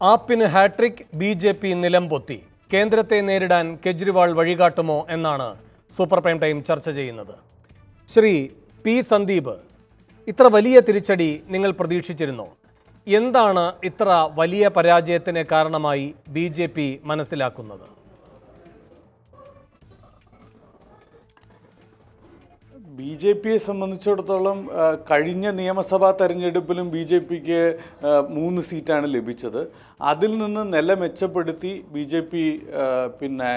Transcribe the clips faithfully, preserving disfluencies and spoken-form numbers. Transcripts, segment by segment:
ആപ്പിന് hat trick, B J P നിലംപൊത്തി. കേന്ദ്രത്തെ നേരിടാൻ കെജ്രിവാൾ വഴികാട്ടുമോ എന്നാണ് സൂപ്പർ പ്രൈം ടൈം ചർച്ച ചെയ്യുന്നത്. ശ്രീ പി സന്ദീപ്, ഇത്ര വലിയ തിരിച്ചടി നിങ്ങൾ പ്രതീക്ഷിച്ചിരുന്നോ? എന്താണ് ഇത്ര വലിയ പരാജയത്തിന് കാരണമായി ബി ജെ പി മനസ്സിലാക്കുന്നത്? ബി ജെ പിയെ സംബന്ധിച്ചിടത്തോളം കഴിഞ്ഞ നിയമസഭാ തെരഞ്ഞെടുപ്പിലും ബി ജെ പിക്ക് മൂന്ന് സീറ്റാണ് ലഭിച്ചത്. അതിൽ നിന്ന് നില മെച്ചപ്പെടുത്തി ബി ജെ പി പിന്നെ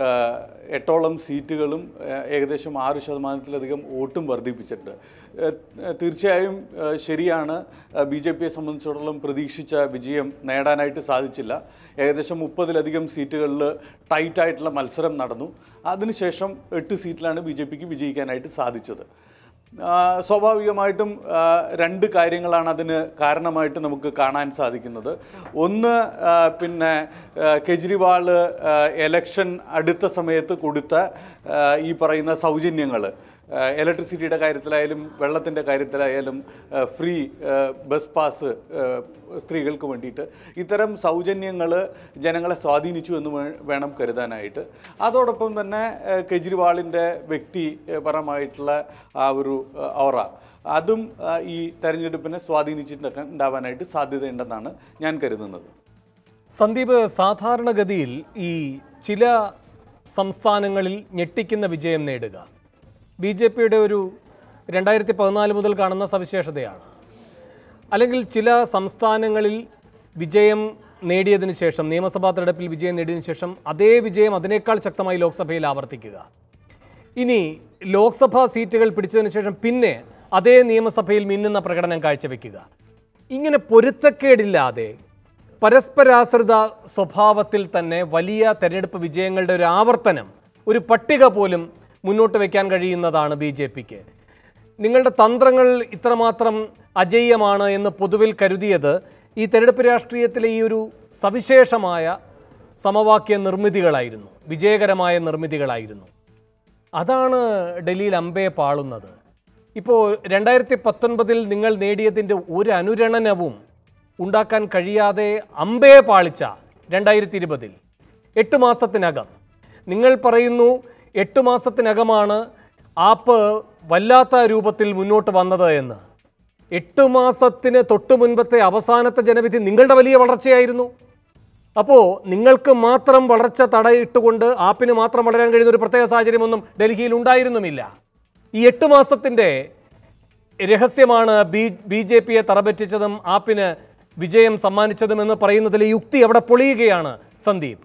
എട്ടോളം സീറ്റുകളും ഏകദേശം ആറ് ശതമാനത്തിലധികം വോട്ടും വർദ്ധിപ്പിച്ചിട്ടുണ്ട്. തീർച്ചയായും ശരിയാണ്, ബി ജെ പിയെ സംബന്ധിച്ചിടത്തോളം പ്രതീക്ഷിച്ച വിജയം നേടാനായിട്ട് സാധിച്ചില്ല. ഏകദേശം മുപ്പതിലധികം സീറ്റുകളിൽ ടൈറ്റായിട്ടുള്ള മത്സരം നടന്നു. അതിനുശേഷം എട്ട് സീറ്റിലാണ് ബി ജെ പിക്ക് വിജയിക്കാനായിട്ട് സാധിച്ചത്. സ്വാഭാവികമായിട്ടും രണ്ട് കാര്യങ്ങളാണ് അതിന് കാരണമായിട്ട് നമുക്ക് കാണാൻ സാധിക്കുന്നത്. ഒന്ന്, പിന്നെ കെജ്രിവാൾ എലക്ഷൻ അടുത്ത സമയത്ത് കൊടുത്ത ഈ പറയുന്ന സൗജന്യങ്ങൾ, ഇലക്ട്രിസിറ്റിയുടെ കാര്യത്തിലായാലും വെള്ളത്തിൻ്റെ കാര്യത്തിലായാലും ഫ്രീ ബസ് പാസ് സ്ത്രീകൾക്ക് വേണ്ടിയിട്ട്, ഇത്തരം സൗജന്യങ്ങൾ ജനങ്ങളെ സ്വാധീനിച്ചു എന്ന് വേണം കരുതാനായിട്ട്. അതോടൊപ്പം തന്നെ കെജ്രിവാളിൻ്റെ വ്യക്തിപരമായിട്ടുള്ള ആ ഒരു ഓറ, അതും ഈ തെരഞ്ഞെടുപ്പിനെ സ്വാധീനിച്ചിട്ടുണ്ടാവാനായിട്ട് സാധ്യതയുണ്ടെന്നാണ് ഞാൻ കരുതുന്നത്. സന്ദീപ്, സാധാരണഗതിയിൽ ഈ ചില സംസ്ഥാനങ്ങളിൽ ഞെട്ടിക്കുന്ന വിജയം നേടുക ബി ജെ പിയുടെ ഒരു രണ്ടായിരത്തി പതിനാല് മുതൽ കാണുന്ന സവിശേഷതയാണ്. അല്ലെങ്കിൽ ചില സംസ്ഥാനങ്ങളിൽ വിജയം നേടിയതിനു ശേഷം, നിയമസഭാ തെരഞ്ഞെടുപ്പിൽ വിജയം നേടിയതിനു ശേഷം അതേ വിജയം അതിനേക്കാൾ ശക്തമായി ലോക്സഭയിൽ ആവർത്തിക്കുക. ഇനി ലോക്സഭാ സീറ്റുകൾ പിടിച്ചതിന് ശേഷം പിന്നെ അതേ നിയമസഭയിൽ മിന്നുന്ന പ്രകടനം കാഴ്ചവെക്കുക. ഇങ്ങനെ പൊരുത്തക്കേടില്ലാതെ പരസ്പരാശ്രിത സ്വഭാവത്തിൽ തന്നെ വലിയ തെരഞ്ഞെടുപ്പ് വിജയങ്ങളുടെ ഒരു ആവർത്തനം, ഒരു പട്ടിക പോലും മുന്നോട്ട് വയ്ക്കാൻ കഴിയുന്നതാണ് ബി ജെ പിക്ക്. നിങ്ങളുടെ തന്ത്രങ്ങൾ ഇത്രമാത്രം അജയ്യമാണ് എന്ന് പൊതുവിൽ കരുതിയത് ഈ തെരഞ്ഞെടുപ്പ് രാഷ്ട്രീയത്തിലെ ഈ ഒരു സവിശേഷമായ സമവാക്യ നിർമ്മിതികളായിരുന്നു, വിജയകരമായ നിർമ്മിതികളായിരുന്നു. അതാണ് ഡൽഹിയിൽ അമ്പേ പാളുന്നത്. ഇപ്പോൾ രണ്ടായിരത്തി പത്തൊൻപതിൽ നിങ്ങൾ നേടിയതിൻ്റെ ഒരു അനുരണനവും ഉണ്ടാക്കാൻ കഴിയാതെ അമ്പേ പാളിച്ച രണ്ടായിരത്തി ഇരുപതിൽ എട്ട് മാസത്തിനകം നിങ്ങൾ പറയുന്നു, എട്ട് മാസത്തിനകമാണ് ആപ്പ് വല്ലാത്ത രൂപത്തിൽ മുന്നോട്ട് വന്നത് എന്ന്. എട്ട് മാസത്തിന് തൊട്ട് മുൻപത്തെ അവസാനത്തെ ജനവിധി നിങ്ങളുടെ വലിയ വളർച്ചയായിരുന്നു. അപ്പോൾ നിങ്ങൾക്ക് മാത്രം വളർച്ച തടയിട്ടുകൊണ്ട് ആപ്പിന് മാത്രം വളരാൻ കഴിയുന്ന ഒരു പ്രത്യേക സാഹചര്യമൊന്നും ഡൽഹിയിൽ ഉണ്ടായിരുന്നുമില്ല. ഈ എട്ട് മാസത്തിൻ്റെ രഹസ്യമാണ് ബി ബി ജെ പിയെ തറപറ്റിച്ചതും ആപ്പിന് വിജയം സമ്മാനിച്ചതും എന്ന് പറയുന്നതിലെ യുക്തി അവിടെ പൊളിയുകയാണ് സന്ദീപ്.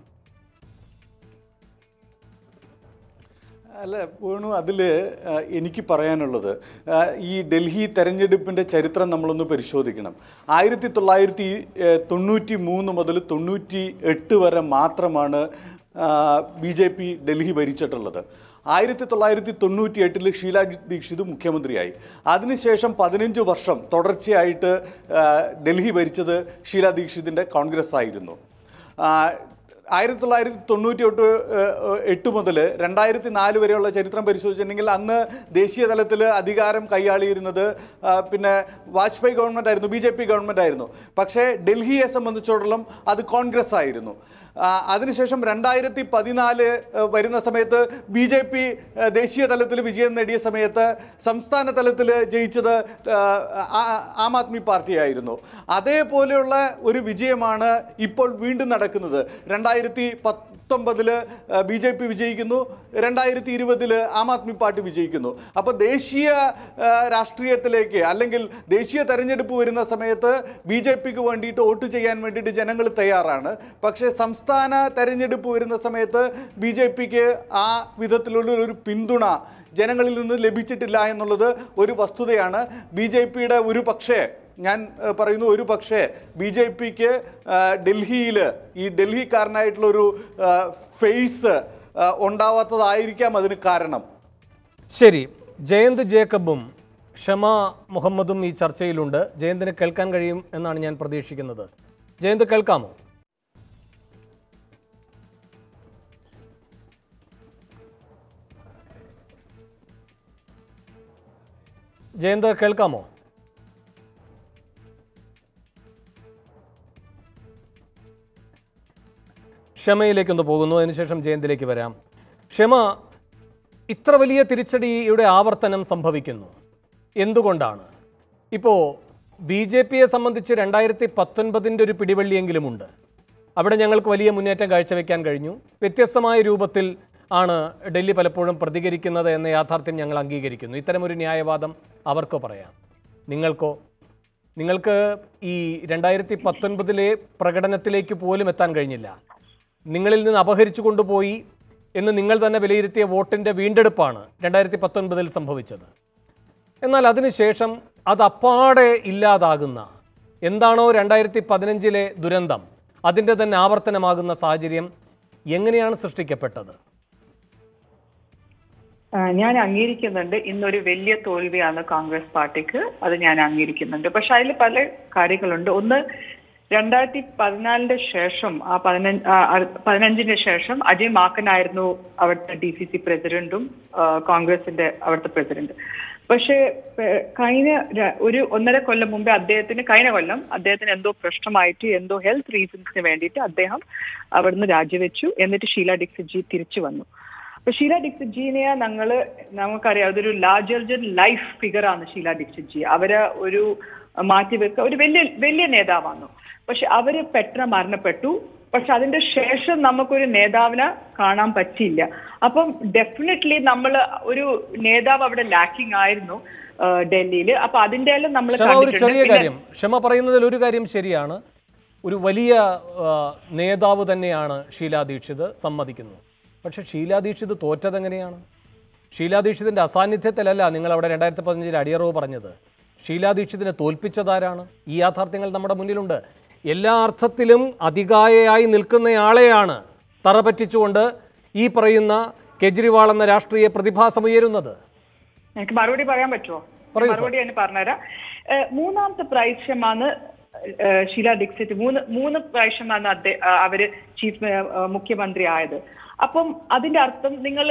അല്ല വേണു, അതിൽ എനിക്ക് പറയാനുള്ളത്, ഈ ഡൽഹി തെരഞ്ഞെടുപ്പിൻ്റെ ചരിത്രം നമ്മളൊന്ന് പരിശോധിക്കണം. ആയിരത്തി തൊള്ളായിരത്തി തൊണ്ണൂറ്റി മൂന്ന് മുതൽ തൊണ്ണൂറ്റി എട്ട് വരെ മാത്രമാണ് ബി ജെ പി ഡൽഹി ഭരിച്ചിട്ടുള്ളത്. ആയിരത്തി തൊള്ളായിരത്തി തൊണ്ണൂറ്റി എട്ടിൽ ഷീല ദീക്ഷിത് മുഖ്യമന്ത്രിയായി. അതിനുശേഷം പതിനഞ്ച് വർഷം തുടർച്ചയായിട്ട് ഡൽഹി ഭരിച്ചത് ഷീല ദീക്ഷിതിൻ്റെ കോൺഗ്രസ് ആയിരുന്നു. ആയിരത്തി തൊള്ളായിരത്തി തൊണ്ണൂറ്റി എട്ട് എട്ട് മുതൽ രണ്ടായിരത്തി നാല് വരെയുള്ള ചരിത്രം പരിശോധിച്ചിട്ടുണ്ടെങ്കിൽ അന്ന് ദേശീയ തലത്തിൽ അധികാരം കൈയാളിയിരുന്നത് പിന്നെ വാജ്പേയി ഗവൺമെൻറ് ആയിരുന്നു, ബി ജെ പി ഗവൺമെൻറ് ആയിരുന്നു. പക്ഷേ ഡൽഹിയെ സംബന്ധിച്ചിടത്തോളം അത് കോൺഗ്രസ് ആയിരുന്നു. അതിനുശേഷം രണ്ടായിരത്തി പതിനാല് വരുന്ന സമയത്ത് ബി ജെ പി ദേശീയ തലത്തിൽ വിജയം നേടിയ സമയത്ത് സംസ്ഥാന തലത്തിൽ ജയിച്ചത് ആം ആദ്മി പാർട്ടിയായിരുന്നു. അതേപോലെയുള്ള ഒരു വിജയമാണ് ഇപ്പോൾ വീണ്ടും നടക്കുന്നത്. രണ്ടായിരത്തി പത്തൊമ്പതിൽ ബി ജെ പി വിജയിക്കുന്നു, രണ്ടായിരത്തി ഇരുപതിൽ ആം ആദ്മി പാർട്ടി വിജയിക്കുന്നു. അപ്പോൾ ദേശീയ രാഷ്ട്രീയത്തിലേക്ക് അല്ലെങ്കിൽ ദേശീയ തെരഞ്ഞെടുപ്പ് വരുന്ന സമയത്ത് ബി ജെ പിക്ക് വേണ്ടിയിട്ട് വോട്ട് ചെയ്യാൻ വേണ്ടിയിട്ട് ജനങ്ങൾ തയ്യാറാണ്. പക്ഷേ സംസ്ഥാന തെരഞ്ഞെടുപ്പ് വരുന്ന സമയത്ത് ബി ജെ പിക്ക് ആ വിധത്തിലുള്ള ഒരു പിന്തുണ ജനങ്ങളിൽ നിന്ന് ലഭിച്ചിട്ടില്ല എന്നുള്ളത് ഒരു വസ്തുതയാണ്. ബി ജെ പിയുടെ ഒരു പക്ഷേ ഞാൻ പറയുന്നു ഒരു പക്ഷേ ബി ജെ പിക്ക് ഡൽഹിയിൽ ഈ ഡൽഹിക്കാരനായിട്ടുള്ളൊരു ഫേസ് ഉണ്ടാവാത്തതായിരിക്കാം അതിന് കാരണം. ശരി, ജയന്ത് ജേക്കബും ഷമ മുഹമ്മദും ഈ ചർച്ചയിലുണ്ട്. ജയന്തിന് കേൾക്കാൻ കഴിയും എന്നാണ് ഞാൻ പ്രതീക്ഷിക്കുന്നത്. ജയന്ത്, കേൾക്കാമോ? ജയന്ത്, കേൾക്കാമോ? ക്ഷമയിലേക്കൊന്ന് പോകുന്നു, അതിനുശേഷം ജയന്തിലേക്ക് വരാം. ക്ഷമ, ഇത്ര വലിയ തിരിച്ചടിയുടെ ആവർത്തനം സംഭവിക്കുന്നു എന്തുകൊണ്ടാണ്? ഇപ്പോൾ ബി ജെ പിയെ സംബന്ധിച്ച് രണ്ടായിരത്തി പത്തൊൻപതിൻ്റെ ഒരു പിടിവള്ളിയെങ്കിലുമുണ്ട്. അവിടെ ഞങ്ങൾക്ക് വലിയ മുന്നേറ്റം കാഴ്ചവെക്കാൻ കഴിഞ്ഞു. വ്യത്യസ്തമായ രൂപത്തിൽ ആണ് ഡൽഹി പലപ്പോഴും പ്രതികരിക്കുന്നത് എന്ന യാഥാർത്ഥ്യം ഞങ്ങൾ അംഗീകരിക്കുന്നു. ഇത്തരമൊരു ന്യായവാദം അവർക്കോ പറയാം. നിങ്ങൾക്കോ? നിങ്ങൾക്ക് ഈ രണ്ടായിരത്തി പത്തൊൻപതിലെ പ്രകടനത്തിലേക്ക് പോലും എത്താൻ കഴിഞ്ഞില്ല. നിങ്ങളിൽ നിന്ന് അപഹരിച്ചു കൊണ്ടുപോയി എന്ന് നിങ്ങൾ തന്നെ വിലയിരുത്തിയ വോട്ടിൻ്റെ വീണ്ടെടുപ്പാണ് രണ്ടായിരത്തി പത്തൊൻപതിൽ സംഭവിച്ചത്. എന്നാൽ അതിനുശേഷം അത് അപ്പാടെ ഇല്ലാതാകുന്ന, എന്താണോ രണ്ടായിരത്തി പതിനഞ്ചിലെ ദുരന്തം അതിൻ്റെ തന്നെ ആവർത്തനമാകുന്ന സാഹചര്യം എങ്ങനെയാണ് സൃഷ്ടിക്കപ്പെട്ടത്? ഞാൻ അംഗീകരിക്കുന്നുണ്ട്, ഇന്നൊരു വലിയ തോൽവിയാണ് കോൺഗ്രസ് പാർട്ടിക്ക്, അത് ഞാൻ അംഗീകരിക്കുന്നുണ്ട്. പക്ഷെ അതിൽ പല കാര്യങ്ങളുണ്ട്. ഒന്ന്, രണ്ടായിരത്തി പതിനാലിന്റെ ശേഷം ആ പതിനഞ്ച് പതിനഞ്ചിന് ശേഷം അജയ് മാക്കനായിരുന്നു അവിടുത്തെ ഡി സി സി പ്രസിഡന്റും കോൺഗ്രസിന്റെ അവിടുത്തെ പ്രസിഡന്റ്. പക്ഷേ കഴിഞ്ഞ ഒരു ഒന്നര കൊല്ലം മുമ്പേ അദ്ദേഹത്തിന് കഴിഞ്ഞ കൊല്ലം അദ്ദേഹത്തിന് എന്തോ പ്രശ്നമായിട്ട് എന്തോ ഹെൽത്ത് റീസൺസിന് വേണ്ടിയിട്ട് അദ്ദേഹം അവിടുന്ന് രാജിവെച്ചു. എന്നിട്ട് ഷീല ദീക്ഷിത് ജി തിരിച്ചു വന്നു. അപ്പൊ ഷീല ദീക്ഷിത് ജീനെ ഞങ്ങള് നമുക്കറിയാം, അതൊരു ലാർജർ ലൈഫ് ഫിഗറാണ് ഷീല ദീക്ഷിത് ജി. അവരെ ഒരു മാറ്റിവെക്ക ഒരു വലിയ വലിയ നേതാവാണ്. പക്ഷെ അവര് പെട്ടെന്ന് മരണപ്പെട്ടു. പക്ഷെ അതിന്റെ ശേഷം നമുക്കൊരു നേതാവിനെ കാണാൻ പറ്റിയില്ല. അപ്പം ഡെഫിനറ്റ്ലി നമ്മൾ ഒരു നേതാവ് അവിടെ ലാക്കിംഗ് ആയിരുന്നു ഡൽഹിയിൽ. അപ്പൊ അതിന്റെ എല്ലാം നമ്മൾ ഒരു ചെറിയ കാര്യം ക്ഷമ പറയുന്നതിൽ ഒരു കാര്യം ശരിയാണ്. ഒരു വലിയ നേതാവ് തന്നെയാണ് ഷീല ദീക്ഷിത്, സമ്മതിക്കുന്നു. പക്ഷെ ഷീല ദീക്ഷിത് തോറ്റതെങ്ങനെയാണ്? ഷീല ദീക്ഷിതിൻ്റെ അസാന്നിധ്യത്തിലല്ല നിങ്ങൾ അവിടെ രണ്ടായിരത്തി പതിനഞ്ചിൽ അടിയറവ് പറഞ്ഞത്. ഷീല ദീക്ഷിതിനെ തോൽപ്പിച്ചതാരാണ്? ഈ യാഥാർത്ഥ്യങ്ങൾ നമ്മുടെ മുന്നിലുണ്ട്. എല്ലാ അർത്ഥത്തിലും അതികായയായി നിൽക്കുന്നയാളെയാണ് തറപറ്റിച്ചുകൊണ്ട് ഈ പറയുന്ന കെജ്രിവാൾ എന്ന രാഷ്ട്രീയ പ്രതിഭാസം ഉയരുന്നത്. എനിക്ക് മറുപടി പറയാൻ പറ്റുമോ? മറുപടി ഞാൻ പറഞ്ഞുതരാം. മൂന്നാമത്തെ പ്രാവശ്യമാണ് ഷീല ദീക്ഷിത്, മൂന്ന് മൂന്ന് പ്രാവശ്യമാണ് അദ്ദേഹം അവര് ചീഫ് മുഖ്യമന്ത്രി ആയത്. അപ്പം അതിന്റെ അർത്ഥം നിങ്ങൾ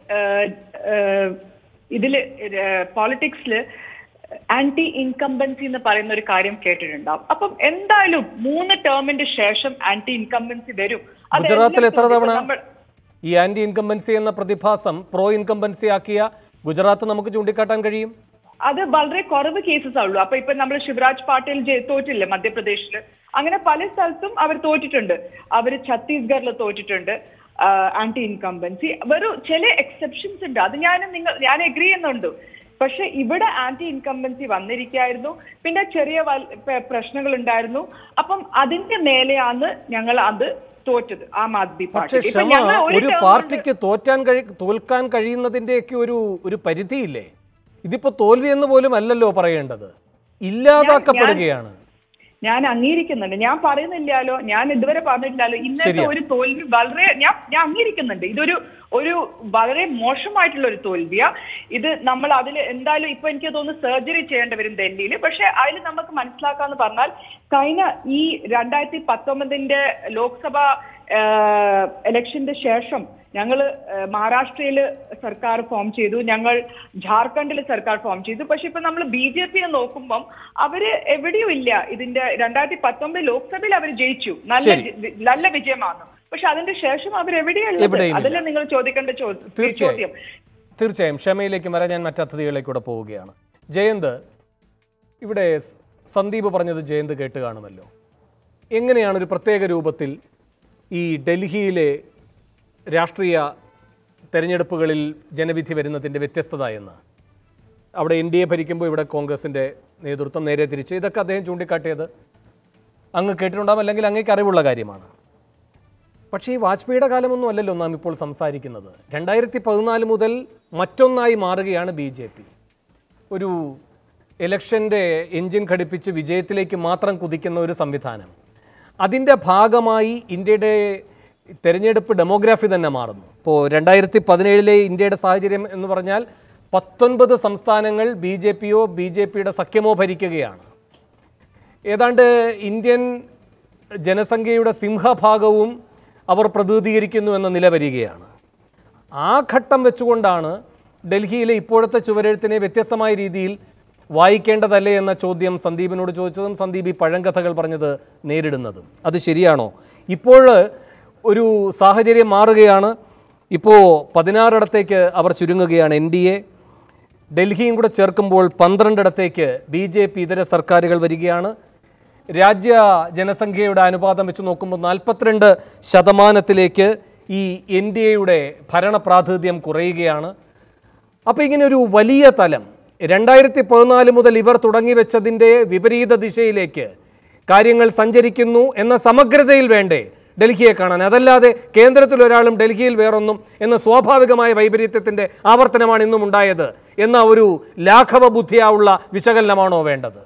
ഇതില് പോളിറ്റിക്സില് ആന്റി ഇൻകംബൻസി എന്ന് പറയുന്ന ഒരു കാര്യം കേട്ടിട്ടുണ്ടാവും. അപ്പം എന്തായാലും മൂന്ന് ടേമിന്റെ ശേഷം ആന്റി ഇൻകംബൻസി വരും. ഗുജറാത്തിൽ എത്ര തവണ ഈ ആന്റി ഇൻകംബൻസി എന്ന പ്രതിഭാസം പ്രോ ഇൻകംബൻസി ആക്കിയ ഗുജറാത്ത് നമുക്ക് ചൂണ്ടിക്കാട്ടാൻ കഴിയും? അത് വളരെ കുറവ് കേസസ് ഉള്ളൂ. അപ്പൊ ഇപ്പൊ നമ്മൾ ശിവരാജ് പാട്ടീൽ തോറ്റില്ലേ മധ്യപ്രദേശില്, അങ്ങനെ പല സ്ഥലത്തും അവർ തോറ്റിട്ടുണ്ട്. അവര് ഛത്തീസ്ഗഡിൽ തോറ്റിട്ടുണ്ട് ആന്റി ഇൻകംബൻസി. വെറും ചില എക്സെപ്ഷൻസ് ഉണ്ട്, അത് ഞാൻ നിങ്ങൾ ഞാൻ എഗ്രി ചെയ്യുന്നുണ്ട്. പക്ഷെ ഇവിടെ ആന്റി ഇൻകംബൻസി വന്നിരിക്കായിരുന്നു, പിന്നെ ചെറിയ പ്രശ്നങ്ങൾ ഉണ്ടായിരുന്നു. അപ്പം അതിന്റെ മേലെയാണ് ഞങ്ങൾ അത് തോറ്റത് ആം ആദ്മി പാർട്ടി. ഒരു പാർട്ടിക്ക് തോറ്റാൻ കഴി തോൽക്കാൻ കഴിയുന്നതിന്റെയൊക്കെ ഒരു ഒരു പരിധിയില്ലേ? ഇതിപ്പോ തോൽവി എന്ന് പോലും അല്ലല്ലോ പറയേണ്ടത്, ഇല്ലാതാക്കപ്പെടുകയാണ്. ഞാൻ അംഗീകരിക്കുന്നുണ്ട്, ഞാൻ പറയുന്നില്ലല്ലോ, ഞാൻ ഇതുവരെ പറഞ്ഞിട്ടില്ലല്ലോ ഇന്നത്തെ ഒരു തോൽവി വളരെ ഞാൻ ഞാൻ അംഗീകരിക്കുന്നുണ്ട്. ഇതൊരു ഒരു വളരെ മോശമായിട്ടുള്ള ഒരു തോൽവിയാ ഇത്. നമ്മൾ അതിൽ എന്തായാലും ഇപ്പൊ എനിക്ക് തോന്നുന്നു സർജറി ചെയ്യേണ്ടി വരും ഡൽഹിയിൽ. പക്ഷെ അതിൽ നമുക്ക് മനസ്സിലാക്കാന്ന് പറഞ്ഞാൽ കഴിഞ്ഞ ഈ രണ്ടായിരത്തി പത്തൊമ്പതിന്റെ ലോക്സഭ ഇലക്ഷന്റെ ശേഷം ഞങ്ങൾ മഹാരാഷ്ട്രയിൽ സർക്കാർ ഫോം ചെയ്തു, ഞങ്ങൾ ജാർഖണ്ഡിൽ സർക്കാർ ഫോം ചെയ്തു. പക്ഷെ ഇപ്പൊ നമ്മൾ ബി ജെ പിയെ നോക്കുമ്പം അവര് എവിടെയും ഇല്ല. ഇതിന്റെ രണ്ടായിരത്തി പത്തൊമ്പത് ലോക്സഭയിൽ അവർ ജയിച്ചു, നല്ല നല്ല വിജയമാണ്. പക്ഷെ അതിന്റെ ശേഷം അവരെവിടെയുള്ളത്? അതല്ലേ നിങ്ങൾ ചോദിക്കേണ്ട ചോദ്യം. തീർച്ചയായും തീർച്ചയായും ക്ഷമയിലേക്ക് വരാൻ ഞാൻ മറ്റതിഥികളിലേക്കൂടെ പോവുകയാണ്. ജയന്ത്, ഇവിടെ സന്ദീപ് പറഞ്ഞത് ജയന്ത് കേട്ട് കാണുമല്ലോ. എങ്ങനെയാണ് ഒരു പ്രത്യേക രൂപത്തിൽ ഈ ഡൽഹിയിലെ രാഷ്ട്രീയ തെരഞ്ഞെടുപ്പുകളിൽ ജനവിധി വരുന്നതിൻ്റെ വ്യത്യസ്തത എന്ന്? അവിടെ എൻ ഡി എ ഭരിക്കുമ്പോൾ ഇവിടെ കോൺഗ്രസിൻ്റെ നേതൃത്വം നേരെ തിരിച്ച്, ഇതൊക്കെ അദ്ദേഹം ചൂണ്ടിക്കാട്ടിയത് അങ്ങ് കേട്ടിട്ടുണ്ടാകും, അല്ലെങ്കിൽ അങ്ങേക്ക് അറിവുള്ള കാര്യമാണ്. പക്ഷേ ഈ വാജ്പേയിയുടെ കാലമൊന്നും അല്ലല്ലോ നാം ഇപ്പോൾ സംസാരിക്കുന്നത്. രണ്ടായിരത്തി പതിനാല് മുതൽ മറ്റൊന്നായി മാറുകയാണ് ബി ജെ പി. ഒരു ഇലക്ഷൻ്റെ എൻജിൻ ഘടിപ്പിച്ച് വിജയത്തിലേക്ക് മാത്രം കുതിക്കുന്ന ഒരു സംവിധാനം. അതിൻ്റെ ഭാഗമായി ഇന്ത്യയുടെ തെരഞ്ഞെടുപ്പ് ഡെമോഗ്രാഫി തന്നെ മാറുന്നു. ഇപ്പോൾ രണ്ടായിരത്തി പതിനേഴിലെ ഇന്ത്യയുടെ സാഹചര്യം എന്ന് പറഞ്ഞാൽ പത്തൊൻപത് സംസ്ഥാനങ്ങൾ ബി ജെ പിയോ ബി ജെ പിയുടെ സഖ്യമോ ഭരിക്കുകയാണ്. ഏതാണ്ട് ഇന്ത്യൻ ജനസംഖ്യയുടെ സിംഹഭാഗവും അവർ പ്രതിനിധീകരിക്കുന്നു എന്ന നില വരികയാണ്. ആ ഘട്ടം വെച്ചുകൊണ്ടാണ് ഡൽഹിയിലെ ഇപ്പോഴത്തെ ചുവരെഴുത്തിനെ വ്യത്യസ്തമായ രീതിയിൽ വായിക്കേണ്ടതല്ലേ എന്ന ചോദ്യം സന്ദീപിനോട് ചോദിച്ചതും സന്ദീപ് ഈ പഴങ്കഥകൾ പറഞ്ഞത് നേരിടുന്നതും. അത് ശരിയാണോ? ഇപ്പോൾ ഒരു സാഹചര്യം മാറുകയാണ്. ഇപ്പോൾ പതിനാറിടത്തേക്ക് അവർ ചുരുങ്ങുകയാണ് എൻ ഡി എ. ഡൽഹിയും കൂടെ ചേർക്കുമ്പോൾ പന്ത്രണ്ടിടത്തേക്ക് ബി ജെ പി ഇതര സർക്കാരുകൾ വരികയാണ്. രാജ്യ ജനസംഖ്യയുടെ അനുപാതം വെച്ച് നോക്കുമ്പോൾ നാൽപ്പത്തിരണ്ട് ശതമാനത്തിലേക്ക് ഈ എൻ ഡി എയുടെ ഭരണപ്രാതിനിധ്യം കുറയുകയാണ്. അപ്പോൾ ഇങ്ങനെ ഒരു വലിയ തലം രണ്ടായിരത്തി പതിനാല് മുതൽ ഇവർ തുടങ്ങി വെച്ചതിൻ്റെ വിപരീത ദിശയിലേക്ക് കാര്യങ്ങൾ സഞ്ചരിക്കുന്നു എന്ന സമഗ്രതയിൽ വേണ്ടേ ഡൽഹിയെ കാണാൻ? അതല്ലാതെ കേന്ദ്രത്തിൽ ഒരാളും ഡൽഹിയിൽ വേറൊന്നും എന്ന സ്വാഭാവികമായ വൈപരീത്യത്തിൻ്റെ ആവർത്തനമാണ് ഇന്നും ഉണ്ടായത് എന്ന ഒരു ലാഘവ ബുദ്ധിയാവുള്ള വിശകലനമാണോ വേണ്ടത്?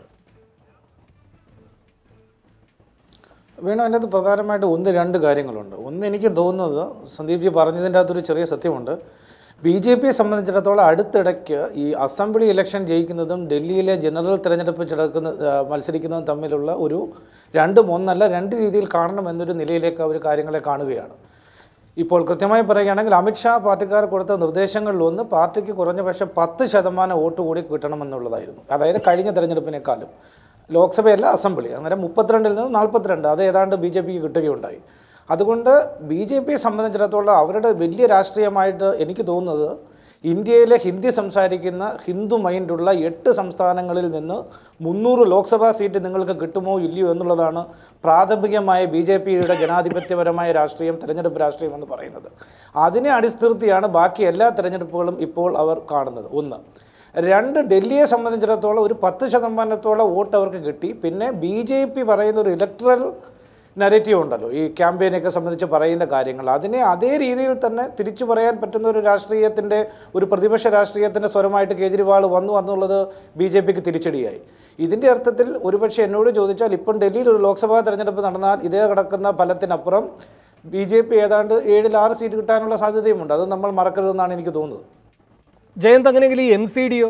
വേണം, അതിൻ്റെ അകത്ത് പ്രധാനമായിട്ട് ഒന്ന് രണ്ട് കാര്യങ്ങളുണ്ട്. ഒന്ന്, എനിക്ക് തോന്നുന്നത് സന്ദീപ് ജി പറഞ്ഞതിൻ്റെ അകത്തൊരു ചെറിയ സത്യമുണ്ട്. ബി ജെ പിയെ സംബന്ധിച്ചിടത്തോളം അടുത്തിടയ്ക്ക് ഈ അസംബ്ലി ഇലക്ഷൻ ജയിക്കുന്നതും ഡൽഹിയിലെ ജനറൽ തിരഞ്ഞെടുപ്പ് നടക്കുന്ന മത്സരിക്കുന്നതും തമ്മിലുള്ള ഒരു രണ്ടും ഒന്നല്ല രണ്ട് രീതിയിൽ കാണണം എന്നൊരു നിലയിലേക്ക് അവർ കാര്യങ്ങളെ കാണുകയാണ്. ഇപ്പോൾ കൃത്യമായി പറയുകയാണെങ്കിൽ അമിത്ഷാ പാർട്ടിക്കാർ കൊടുത്ത നിർദ്ദേശങ്ങളിലൊന്ന് പാർട്ടിക്ക് കുറഞ്ഞ പക്ഷം പത്ത് ശതമാനം വോട്ട് കൂടി കിട്ടണമെന്നുള്ളതായിരുന്നു. അതായത് കഴിഞ്ഞ തെരഞ്ഞെടുപ്പിനേക്കാളും ലോക്സഭയല്ല അസംബ്ലി, അന്നേരം മുപ്പത്തിരണ്ടിൽ നിന്ന് നാൽപ്പത്തിരണ്ട്, അത് ഏതാണ്ട് ബി ജെ പിക്ക് കിട്ടുകയുണ്ടായി. അതുകൊണ്ട് ബി ജെ പിയെ സംബന്ധിച്ചിടത്തോളം അവരുടെ വലിയ രാഷ്ട്രീയമായിട്ട് എനിക്ക് തോന്നുന്നത് ഇന്ത്യയിലെ ഹിന്ദി സംസാരിക്കുന്ന ഹിന്ദു മൈൻഡുള്ള എട്ട് സംസ്ഥാനങ്ങളിൽ നിന്ന് മുന്നൂറ് ലോക്സഭാ സീറ്റ് നിങ്ങൾക്ക് കിട്ടുമോ ഇല്ലയോ എന്നുള്ളതാണ് പ്രാഥമികമായ ബി ജെ പിയുടെ ജനാധിപത്യപരമായ രാഷ്ട്രീയം, തെരഞ്ഞെടുപ്പ് രാഷ്ട്രീയം എന്ന് പറയുന്നത്. അതിനെ അടിസ്ഥാനത്തിലാണ് ബാക്കി എല്ലാ തെരഞ്ഞെടുപ്പുകളും ഇപ്പോൾ അവർ കാണുന്നത്. ഒന്ന്. രണ്ട്, ഡൽഹിയെ സംബന്ധിച്ചിടത്തോളം ഒരു പത്ത് ശതമാനത്തോളം വോട്ട് അവർക്ക് കിട്ടി. പിന്നെ ബി ജെ പി പറയുന്ന ഒരു ഇലക്ട്രൽ നരേറ്റീവ് ഉണ്ടല്ലോ, ഈ ക്യാമ്പയിനൊക്കെ സംബന്ധിച്ച് പറയുന്ന കാര്യങ്ങൾ, അതിനെ അതേ രീതിയിൽ തന്നെ തിരിച്ചു പറയാൻ പറ്റുന്ന ഒരു രാഷ്ട്രീയത്തിൻ്റെ ഒരു പ്രതിപക്ഷ രാഷ്ട്രീയത്തിൻ്റെ സ്വരമായിട്ട് കേജ്രിവാൾ വന്നു എന്നുള്ളത് ബി ജെ പിക്ക് തിരിച്ചടിയായി. ഇതിൻ്റെ അർത്ഥത്തിൽ ഒരുപക്ഷെ എന്നോട് ചോദിച്ചാൽ ഇപ്പം ഡൽഹിയിൽ ഒരു ലോക്സഭാ തെരഞ്ഞെടുപ്പ് നടന്നാൽ ഇതേ കിടക്കുന്ന ഫലത്തിനപ്പുറം ബി ജെ പി ഏതാണ്ട് ഏഴിൽ ആറ് സീറ്റ് കിട്ടാനുള്ള സാധ്യതയുമുണ്ട്. അത് നമ്മൾ മറക്കരുതെന്നാണ് എനിക്ക് തോന്നുന്നത്. ജയന്ത്, അങ്ങനെയെങ്കിൽ ഈ എം സി ഡിയോ?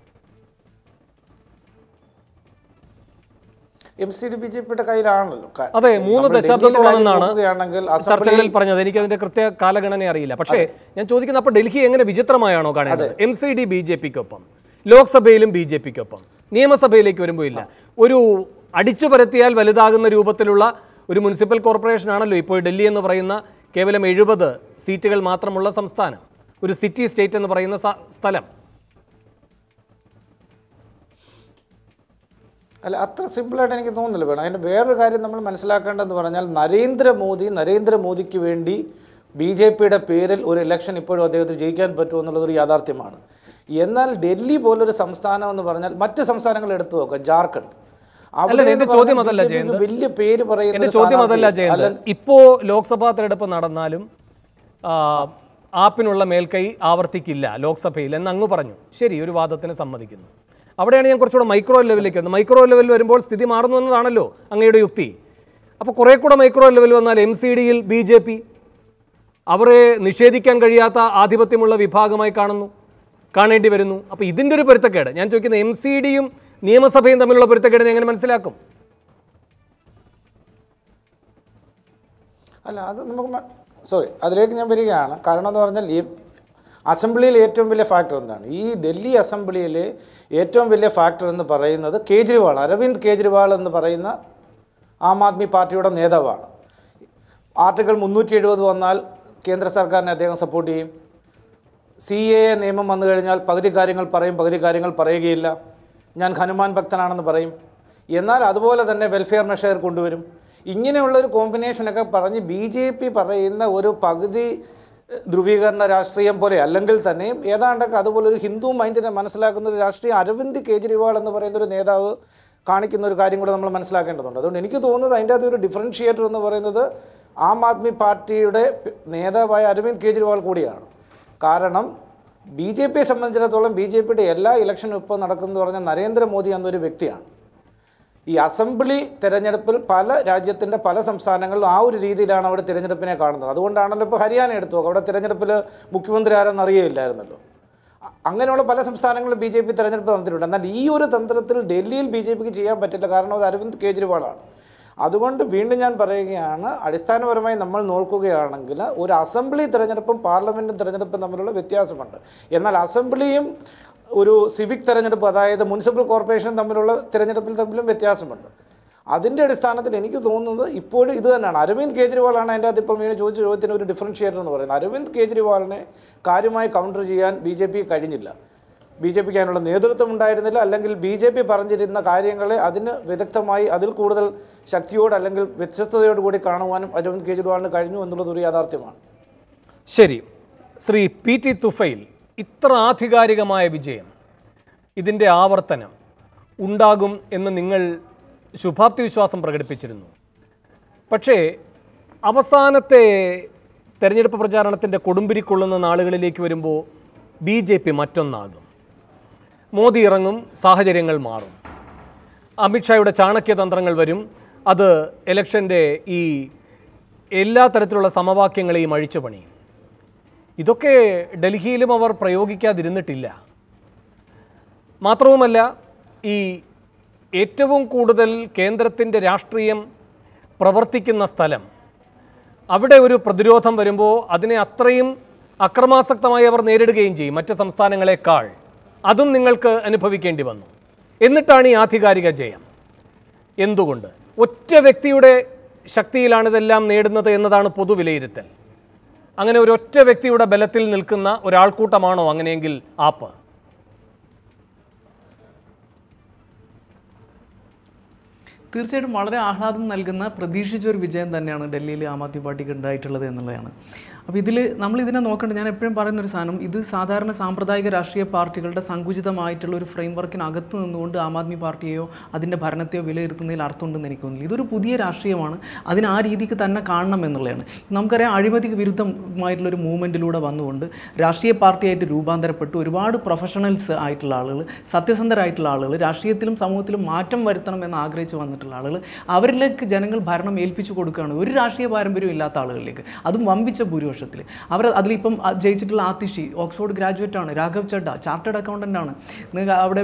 M C D B J പിയുടെ കയ്യിലാണല്ലോ. അതെ, മൂന്ന് ദശാബ്ദത്തോളമെന്നാണ് ചർച്ചകളിൽ പറഞ്ഞത്. എനിക്ക് അതിന്റെ കൃത്യ കാലഗണന അറിയില്ല. പക്ഷേ ഞാൻ ചോദിക്കുന്നത്, അപ്പോൾ ഡൽഹി എങ്ങനെ വിചിത്രമായാണോ കാണുന്നത്? M C D B J പിക്കൊപ്പം, ലോക്സഭയിലും ബി ജെ പിക്കൊപ്പം, നിയമസഭയിലേക്ക് വരുമ്പോൾ ഇല്ല. ഒരു അടിച്ചു പരത്തിയാൽ വലുതാകുന്ന രൂപത്തിലുള്ള ഒരു മുനിസിപ്പൽ കോർപ്പറേഷനാണല്ലോ ഇപ്പോൾ ഡൽഹി എന്ന് പറയുന്ന കേവലം എഴുപത് സീറ്റുകൾ മാത്രമുള്ള സംസ്ഥാനം, ഒരു സിറ്റി സ്റ്റേറ്റ് എന്ന് പറയുന്ന സ്ഥലം. അല്ല, അത്ര സിമ്പിളായിട്ട് എനിക്ക് തോന്നുന്നില്ല. വേണം അതിൻ്റെ വേറൊരു കാര്യം നമ്മൾ മനസ്സിലാക്കേണ്ടതെന്ന് പറഞ്ഞാൽ നരേന്ദ്രമോദി നരേന്ദ്രമോദിക്ക് വേണ്ടി ബി ജെ പിയുടെ പേരിൽ ഒരു ഇലക്ഷൻ ഇപ്പോഴും അദ്ദേഹത്തിന് ജയിക്കാൻ പറ്റുമെന്നുള്ളതൊരു യാഥാർത്ഥ്യമാണ്. എന്നാൽ ഡൽഹി പോലൊരു സംസ്ഥാനം എന്ന് പറഞ്ഞാൽ മറ്റ് സംസ്ഥാനങ്ങൾ എടുത്തു നോക്കുക, ജാർഖണ്ഡ്, ചോദ്യം അതല്ല ജയന്ത്, വലിയ പേര് പറയുന്ന ചോദ്യം അതല്ല ജയന്ത്. ഇപ്പോ ലോക്സഭാ തെരഞ്ഞെടുപ്പ് നടന്നാലും ആപ്പിനുള്ള മേൽക്കൈ ആവർത്തിക്കില്ല ലോക്സഭയിൽ എന്ന് അങ്ങ് പറഞ്ഞു. ശരി, ഒരു വാദത്തിന് സമ്മതിക്കുന്നു. അവിടെയാണ് ഞാൻ കുറച്ചുകൂടെ മൈക്രോ ലെവലിലേക്ക് വരുന്നത്. മൈക്രോ ലെവൽ വരുമ്പോൾ സ്ഥിതി മാറുന്നു എന്നതാണല്ലോ അങ്ങയുടെ യുക്തി. അപ്പോൾ കുറേ കൂടെ മൈക്രോ ലെവൽ വന്നാൽ എം സി ഡിയിൽ ബി ജെ പി അവരെ നിഷേധിക്കാൻ കഴിയാത്ത ആധിപത്യമുള്ള വിഭാഗമായി കാണുന്നു കാണേണ്ടി വരുന്നു. അപ്പോൾ ഇതിൻ്റെ ഒരു പൊരുത്തക്കേട് ഞാൻ ചോദിക്കുന്നത്, എം സി ഡിയും നിയമസഭയും തമ്മിലുള്ള പൊരുത്തക്കേടിനെ എങ്ങനെ മനസ്സിലാക്കും? അല്ല, അത് നമുക്ക് സോറി അതിലേക്ക് ഞാൻ വരികയാണ്. കാരണം എന്ന് പറഞ്ഞാൽ ഈ അസംബ്ലിയിൽ ഏറ്റവും വലിയ ഫാക്ടർ എന്താണ്? ഈ ഡൽഹി അസംബ്ലിയിലെ ഏറ്റവും വലിയ ഫാക്ടർ എന്ന് പറയുന്നത് കേജ്രിവാൾ, അരവിന്ദ് കെജ്രിവാൾ എന്ന് പറയുന്ന ആം ആദ്മി പാർട്ടിയുടെ നേതാവാണ്. ആർട്ടിക്കിൾ മുന്നൂറ്റി എഴുപത് വന്നാൽ കേന്ദ്ര സർക്കാരിനെ അദ്ദേഹം സപ്പോർട്ട് ചെയ്യും. സി എ എ നിയമം വന്നു കഴിഞ്ഞാൽ പകുതി കാര്യങ്ങൾ പറയും, പകുതി കാര്യങ്ങൾ പറയുകയില്ല. ഞാൻ ഹനുമാൻ ഭക്തനാണെന്ന് പറയും. എന്നാൽ അതുപോലെ തന്നെ വെൽഫെയർ മെഷർ കൊണ്ടുവരും. ഇങ്ങനെയുള്ളൊരു കോമ്പിനേഷനൊക്കെ പറഞ്ഞ് ബി ജെ പി പറയുന്ന ഒരു പകുതി ധ്രുവീകരണ രാഷ്ട്രീയം പോലെ അല്ലെങ്കിൽ തന്നെയും ഏതാണ്ടൊക്കെ അതുപോലെ ഒരു ഹിന്ദു മൈൻഡിനെ മനസ്സിലാക്കുന്ന ഒരു രാഷ്ട്രീയം അരവിന്ദ് കെജ്രിവാൾ എന്ന് പറയുന്ന ഒരു നേതാവ് കാണിക്കുന്ന ഒരു കാര്യം കൂടെ നമ്മൾ മനസ്സിലാക്കേണ്ടതുണ്ട്. അതുകൊണ്ട് എനിക്ക് തോന്നുന്നത് അതിൻ്റെ അകത്ത് ഒരു ഡിഫറൻഷിയേറ്റർ എന്ന് പറയുന്നത് ആം ആദ്മി പാർട്ടിയുടെ നേതാവായ അരവിന്ദ് കെജ്രിവാൾ കൂടിയാണ്. കാരണം ബി ജെ പിയെ സംബന്ധിച്ചിടത്തോളം ബി ജെ പിയുടെ എല്ലാ ഇലക്ഷനും ഇപ്പോൾ നടക്കുന്നത് പറഞ്ഞാൽ നരേന്ദ്രമോദി എന്നൊരു വ്യക്തിയാണ്. ഈ അസംബ്ലി തെരഞ്ഞെടുപ്പിൽ പല രാജ്യത്തിൻ്റെ പല സംസ്ഥാനങ്ങളിലും ആ ഒരു രീതിയിലാണ് അവിടെ തിരഞ്ഞെടുപ്പിനെ കാണുന്നത്. അതുകൊണ്ടാണല്ലോ ഇപ്പോൾ ഹരിയാന എടുത്തു നോക്കുക, അവിടെ തിരഞ്ഞെടുപ്പിൽ മുഖ്യമന്ത്രി ആരെന്ന് അറിയുകയില്ലായിരുന്നല്ലോ. അങ്ങനെയുള്ള പല സംസ്ഥാനങ്ങളിലും ബി ജെ പി തിരഞ്ഞെടുപ്പ് നടത്തിയിട്ടുണ്ട്. എന്നാൽ ഈ ഒരു തന്ത്രത്തിൽ ഡൽഹിയിൽ ബി ജെ പിക്ക് ചെയ്യാൻ പറ്റില്ല. കാരണം അത് അരവിന്ദ് കെജ്രിവാളാണ്. അതുകൊണ്ട് വീണ്ടും ഞാൻ പറയുകയാണ്, അടിസ്ഥാനപരമായി നമ്മൾ നോക്കുകയാണെങ്കിൽ ഒരു അസംബ്ലി തിരഞ്ഞെടുപ്പും പാർലമെൻറ്റും തിരഞ്ഞെടുപ്പും തമ്മിലുള്ള വ്യത്യാസമുണ്ട്. എന്നാൽ അസംബ്ലിയും ഒരു സിവിക് തിരഞ്ഞെടുപ്പ്, അതായത് മുനിസിപ്പൽ കോർപ്പറേഷൻ തമ്മിലുള്ള തിരഞ്ഞെടുപ്പിൽ തമ്മിലും വ്യത്യാസമുണ്ട്. അതിൻ്റെ അടിസ്ഥാനത്തിൽ എനിക്ക് തോന്നുന്നത് ഇപ്പോഴും ഇത് തന്നെയാണ്. അരവിന്ദ് കെജ്രിവാളാണ് അതിൻ്റെ അകത്ത് ഇപ്പോൾ മീനെ ചോദിച്ച ചോദ്യത്തിന് ഒരു ഡിഫറൻഷിയേറ്റർ എന്ന് പറയുന്നത്. അരവിന്ദ് കെജ്രിവാളിനെ കാര്യമായി കൗണ്ടർ ചെയ്യാൻ ബി ജെ പി കഴിഞ്ഞില്ല. ബി ജെ പിക്ക് അതിനുള്ള നേതൃത്വം ഉണ്ടായിരുന്നില്ല. അല്ലെങ്കിൽ ബി ജെ പി പറഞ്ഞിരുന്ന കാര്യങ്ങളെ അതിന് വിദഗ്ധമായി അതിൽ കൂടുതൽ ശക്തിയോട് അല്ലെങ്കിൽ വ്യത്യസ്തതയോടുകൂടി കാണുവാനും അരവിന്ദ് കെജ്രിവാളിന് കഴിഞ്ഞു എന്നുള്ളത് ഒരു യാഥാർത്ഥ്യമാണ്. ശരി, ശ്രീ പി ടി തുഫൈൽ, ഇത്ര ആധികാരികമായ വിജയം, ഇതിൻ്റെ ആവർത്തനം ഉണ്ടാകും എന്ന് നിങ്ങൾ ശുഭാപ്തി വിശ്വാസം പ്രകടിപ്പിച്ചിരുന്നു. പക്ഷേ അവസാനത്തെ തെരഞ്ഞെടുപ്പ് പ്രചാരണത്തിൻ്റെ കൊടുമ്പിരിക്കൊള്ളുന്ന നാളുകളിലേക്ക് വരുമ്പോൾ ബി ജെ പി മറ്റൊന്നാകും. മോദി ഇറങ്ങും, സാഹചര്യങ്ങൾ മാറും, അമിത്ഷായുടെ ചാണക്യതന്ത്രങ്ങൾ വരും, അത് ഇലക്ഷൻ്റെ ഈ എല്ലാ തരത്തിലുള്ള സമവാക്യങ്ങളെയും അഴിച്ചു പണിയും. ഇതൊക്കെ ഡൽഹിയിലും അവർ പ്രയോഗിക്കാതിരുന്നിട്ടില്ല. മാത്രവുമല്ല, ഈ ഏറ്റവും കൂടുതൽ കേന്ദ്രത്തിൻ്റെ രാഷ്ട്രീയം പ്രവർത്തിക്കുന്ന സ്ഥലം, അവിടെ ഒരു പ്രതിരോധം വരുമ്പോൾ അതിനെ അത്രയും അക്രമാസക്തമായി അവർ നേരിടുകയും ചെയ്യും മറ്റ് സംസ്ഥാനങ്ങളെക്കാൾ. അതും നിങ്ങൾക്ക് അനുഭവിക്കേണ്ടി വന്നു. എന്നിട്ടാണ് ഈ ആധികാരിക ജയം. എന്തുകൊണ്ട്? ഒറ്റ വ്യക്തിയുടെ ശക്തിയിലാണ് ഇതെല്ലാം നേടുന്നത് എന്നതാണ് പൊതുവിലയിരുത്തൽ. അങ്ങനെ ഒരു ഒറ്റ വ്യക്തിയുടെ ബലത്തിൽ നിൽക്കുന്ന ഒരാൾക്കൂട്ടമാണോ അങ്ങനെയെങ്കിൽ ആപ്പ്? തീർച്ചയായിട്ടും വളരെ ആഹ്ലാദം നൽകുന്ന പ്രതീക്ഷിച്ച ഒരു വിജയം തന്നെയാണ് ഡൽഹിയിൽ ആം ആദ്മി പാർട്ടിക്ക് ഉണ്ടായിട്ടുള്ളത് എന്നുള്ളതാണ്. അപ്പോൾ ഇതിൽ നമ്മളിതിനെ നോക്കേണ്ടത്, ഞാൻ എപ്പോഴും പറയുന്നൊരു സാധനം, ഇത് സാധാരണ സാമ്പ്രദായിക രാഷ്ട്രീയ പാർട്ടികളുടെ സങ്കുചിതമായിട്ടുള്ള ഒരു ഫ്രെയിം വർക്കിനകത്ത് നിന്നുകൊണ്ട് ആം ആദ്മി പാർട്ടിയെയോ അതിൻ്റെ ഭരണത്തെയോ വിലയിരുത്തുന്നതിൽ അർത്ഥമുണ്ടെന്ന് എനിക്ക് തോന്നുന്നില്ല. ഇതൊരു പുതിയ രാഷ്ട്രീയമാണ്, അതിന് ആ രീതിക്ക് തന്നെ കാണണം എന്നുള്ളതാണ്. നമുക്കറിയാം, അഴിമതിക്ക് വിരുദ്ധമായിട്ടുള്ളൊരു മൂവ്മെൻറ്റിലൂടെ വന്നുകൊണ്ട് രാഷ്ട്രീയ പാർട്ടിയായിട്ട് രൂപാന്തരപ്പെട്ട് ഒരുപാട് പ്രൊഫഷണൽസ് ആയിട്ടുള്ള ആളുകൾ, സത്യസന്ധരായിട്ടുള്ള ആളുകൾ, രാഷ്ട്രീയത്തിലും സമൂഹത്തിലും മാറ്റം വരുത്തണം എന്ന് ആഗ്രഹിച്ച് വന്നിട്ടുള്ള ആളുകൾ, അവരിലേക്ക് ജനങ്ങൾ ഭരണം ഏൽപ്പിച്ചു കൊടുക്കുകയാണ്, ഒരു രാഷ്ട്രീയ പാരമ്പര്യം ഇല്ലാത്ത ആളുകളിലേക്ക്, അതും വമ്പിച്ച ഭൂരിപക്ഷം. അവർ അതിലിപ്പം ജയിച്ചിട്ടുള്ള ആതിഷി ഓക്സ്ഫോർഡ് ഗ്രാജുവേറ്റ് ആണ്, രാഘവ് ചഡ്ഡ ചാർട്ടേഡ് അക്കൗണ്ടൻ്റ് ആണ്. നിങ്ങൾക്ക് അവിടെ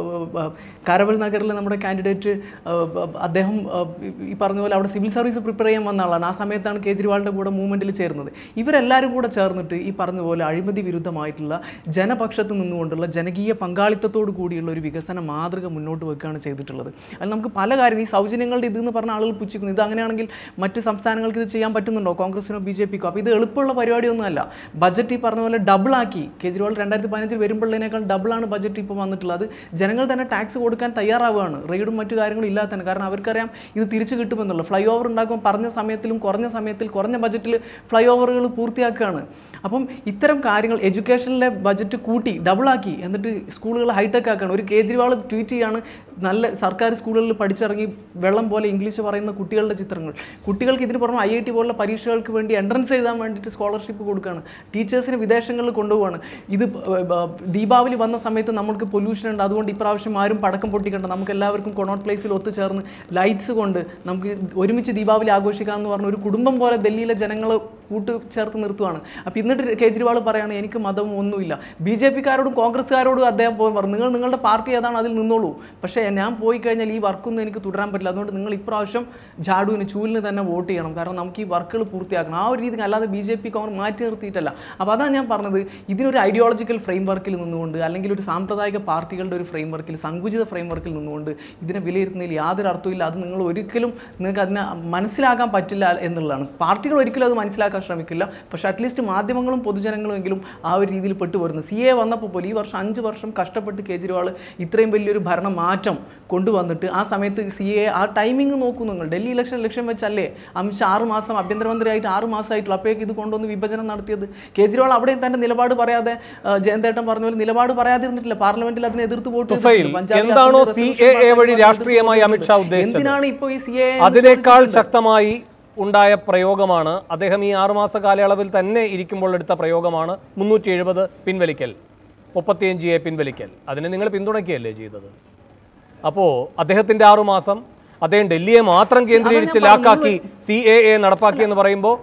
കാരവൽ നഗറിൽ നമ്മുടെ കാൻഡിഡേറ്റ് അദ്ദേഹം ഈ പറഞ്ഞ പോലെ അവിടെ സിവിൽ സർവീസ് പ്രിപ്പയർ ചെയ്യാൻ വന്ന ആളാണ്. ആ സമയത്താണ് കേജ്രിവാളിൻ്റെ കൂടെ മൂവ്മെൻറ്റിൽ ചേർന്നത്. ഇവരെല്ലാവരും കൂടെ ചേർന്നിട്ട് ഈ പറഞ്ഞ പോലെ അഴിമതി വിരുദ്ധമായിട്ടുള്ള ജനപക്ഷത്ത് നിന്നുകൊണ്ടുള്ള ജനകീയ പങ്കാളിത്തത്തോടു കൂടിയുള്ള ഒരു വികസന മാതൃക മുന്നോട്ട് വെക്കുകയാണ് ചെയ്തിട്ടുള്ളത്. അതിൽ നമുക്ക് പല കാര്യം, ഈ സൗജന്യങ്ങളുടെ ഇതെന്ന് പറഞ്ഞ ആളുകൾ പുച്ഛിക്കുന്നു. ഇത് അങ്ങനെയാണെങ്കിൽ മറ്റ് സംസ്ഥാനങ്ങൾക്ക് ഇത് ചെയ്യാൻ പറ്റുന്നുണ്ടോ, കോൺഗ്രസിനോ ബി ജെ പിക്കോ? അപ്പോൾ ഇത് എളുപ്പമുള്ള പരിപാടിയൊന്നുമല്ല. ബജറ്റ് ഈ പറഞ്ഞ പോലെ ഡബിളാക്കി കേജ്രിവാൾ രണ്ടായിരത്തി പതിനഞ്ചിൽ വരുമ്പോഴതിനേക്കാൾ ഡബിളാണ് ബജറ്റ് ഇപ്പോൾ വന്നിട്ടുള്ളത്. അത് ജനങ്ങൾ തന്നെ ടാക്സ് കൊടുക്കാൻ തയ്യാറാവുകയാണ്, റെയ്ഡും മറ്റു കാര്യങ്ങളും ഇല്ലാതെ തന്നെ. കാരണം അവർക്കറിയാം ഇത് തിരിച്ചു കിട്ടുമെന്നുള്ള. ഫ്ലൈ ഓവർ ഉണ്ടാക്കുമ്പോൾ പറഞ്ഞ സമയത്തിലും കുറഞ്ഞ സമയത്തിൽ കുറഞ്ഞ ബജറ്റിൽ ഫ്ലൈ ഓവറുകൾ പൂർത്തിയാക്കുകയാണ്. അപ്പം ഇത്തരം കാര്യങ്ങൾ, എഡ്യൂക്കേഷനിലെ ബജറ്റ് കൂട്ടി ഡബിളാക്കി, എന്നിട്ട് സ്കൂളുകൾ ഹൈടെക് ആക്കുകയാണ്. ഒരു കേജ്രിവാൾ ട്വീറ്റ് ചെയ്യാണ്, നല്ല സർക്കാർ സ്കൂളുകളിൽ പഠിച്ചിറങ്ങി വെള്ളം പോലെ ഇംഗ്ലീഷ് പറയുന്ന കുട്ടികളുടെ ചിത്രങ്ങൾ. കുട്ടികൾക്ക് ഇതിന് പുറമെ ഐ ഐ ടി പോലുള്ള പരീക്ഷകൾക്ക് വേണ്ടി എൻട്രൻസ് എഴുതാൻ വേണ്ടിയിട്ട് സ്കോളർഷിപ്പ് കൊടുക്കുകയാണ്. ടീച്ചേഴ്സിന് വിദേശങ്ങളിൽ കൊണ്ടുപോവാണ്. ഇത് ദീപാവലി വന്ന സമയത്ത് നമ്മൾക്ക് പൊല്യൂഷൻ ഉണ്ട്, അതുകൊണ്ട് ഇപ്രാവശ്യം ആരും പടക്കം പൊട്ടിക്കണ്ട, നമുക്ക് എല്ലാവർക്കും കൊണോട്ട് പ്ലേസിൽ ഒത്തുചേർന്ന് ലൈറ്റ്സ് കൊണ്ട് നമുക്ക് ഒരുമിച്ച് ദീപാവലി ആഘോഷിക്കാമെന്ന് പറഞ്ഞ ഒരു കുടുംബം പോലെ ഡൽഹിയിലെ ജനങ്ങൾ കൂട്ട് ചേർത്ത് നിർത്തുവാണ്. അപ്പോൾ എന്നിട്ട് കേജ്രിവാൾ പറയുകയാണ് എനിക്ക് മതവും ഒന്നുമില്ല. ബി ജെ പിക്കാരോടും കോൺഗ്രസ്സുകാരോടും അദ്ദേഹം പോയി പറഞ്ഞു, നിങ്ങൾ നിങ്ങളുടെ പാർട്ടി ഏതാണ് അതിൽ നിന്നോളൂ, പക്ഷേ ഞാൻ പോയി കഴിഞ്ഞാൽ ഈ വർക്കൊന്നും എനിക്ക് തുടരാൻ പറ്റില്ല, അതുകൊണ്ട് നിങ്ങൾ ഇപ്രാവശ്യം ജാഡുവിന് ചൂലിന് തന്നെ വോട്ട് ചെയ്യണം, കാരണം നമുക്ക് ഈ വർക്കുകൾ പൂർത്തിയാക്കണം. ആ ഒരു രീതിക്ക്, അല്ലാതെ ബി ജെ പി കോൺഗ്രസ് മാറ്റി നിർത്തിയിട്ടല്ല. അപ്പോൾ അതാണ് ഞാൻ പറഞ്ഞത്, ഇതിനൊരു ഐഡിയോളജിക്കൽ ഫ്രെയിം വർക്കിൽ നിന്നുകൊണ്ട്, അല്ലെങ്കിൽ ഒരു സാമ്പ്രദായിക പാർട്ടികളുടെ ഒരു ഫ്രെയിം വർക്കിൽ, സങ്കുചിത ഫ്രെയിം വർക്കിൽ നിന്നുകൊണ്ട് ഇതിനെ വിലയിരുത്തുന്നതിൽ യാതൊരു അർത്ഥമില്ല. അത് നിങ്ങൾ ഒരിക്കലും നിങ്ങൾക്ക് അതിനെ മനസ്സിലാക്കാൻ പറ്റില്ല എന്നുള്ളതാണ്. പാർട്ടികൾ ഒരിക്കലും അത് മനസ്സിലാക്കാൻ ശ്രമിക്കില്ല, പക്ഷേ അറ്റ്ലീസ്റ്റ് മാധ്യമങ്ങളും പൊതുജനങ്ങളും എങ്കിലും ആ ഒരു രീതിയിൽ പെട്ടുപോരുന്നത്. സി എ വന്നപ്പോൾ പോലും ഈ വർഷം അഞ്ച് വർഷം കഷ്ടപ്പെട്ട് കേജ്രിവാൾ ഇത്രയും വലിയൊരു ഭരണ മാറ്റം കൊണ്ടുവന്നിട്ട് ആ സമയത്ത് സി എ ആ ടൈമിംഗ് നോക്കൂ നിങ്ങൾ. ഡൽഹി ഇലക്ഷൻ ലക്ഷ്യം വെച്ചല്ലേ അമിത്ഷാ ആറ് മാസം ആഭ്യന്തരമന്ത്രിയായിട്ട് ആറ് മാസമായിട്ടുള്ള അപ്പോഴേക്ക് ഇത് കൊണ്ടുവന്ന് വിഭജനം നടത്തിയത്. കേജ്രിവാൾ അവിടെയും തന്റെ നിലപാട് പറയാതെ, ജയന്തേട്ടൻ പറഞ്ഞ പോലെ നിലപാട് പറയാതെ ഇരുന്നിട്ടില്ല, പാർലമെന്റിൽ അതിനെ എതിർത്ത് വോട്ട് എന്താണോ സി എ എ വഴി രാഷ്ട്രീയമായി അമിത്ഷാ ഉദ്ദേശിച്ചത്, എന്തിനാണ് ഇപ്പോൾ ഈ സി എ അതിനേക്കാൾ ശക്തമായി ഉണ്ടായ പ്രയോഗമാണ് അദ്ദേഹം ഈ ആറുമാസ കാലയളവിൽ തന്നെ ഇരിക്കുമ്പോൾ എടുത്ത പ്രയോഗമാണ് മുന്നൂറ്റി എഴുപത് പിൻവലിക്കൽ, മുപ്പത്തിയഞ്ച് എ പിൻവലിക്കൽ. അതിനെ നിങ്ങൾ പിന്തുണയ്ക്കുകയല്ലേ ചെയ്തത്? അപ്പോൾ അദ്ദേഹത്തിൻ്റെ ആറുമാസം അദ്ദേഹം ഡൽഹിയെ മാത്രം കേന്ദ്രീകരിച്ച് ലാക്കാക്കി സി എ എ നടപ്പാക്കി എന്ന് പറയുമ്പോൾ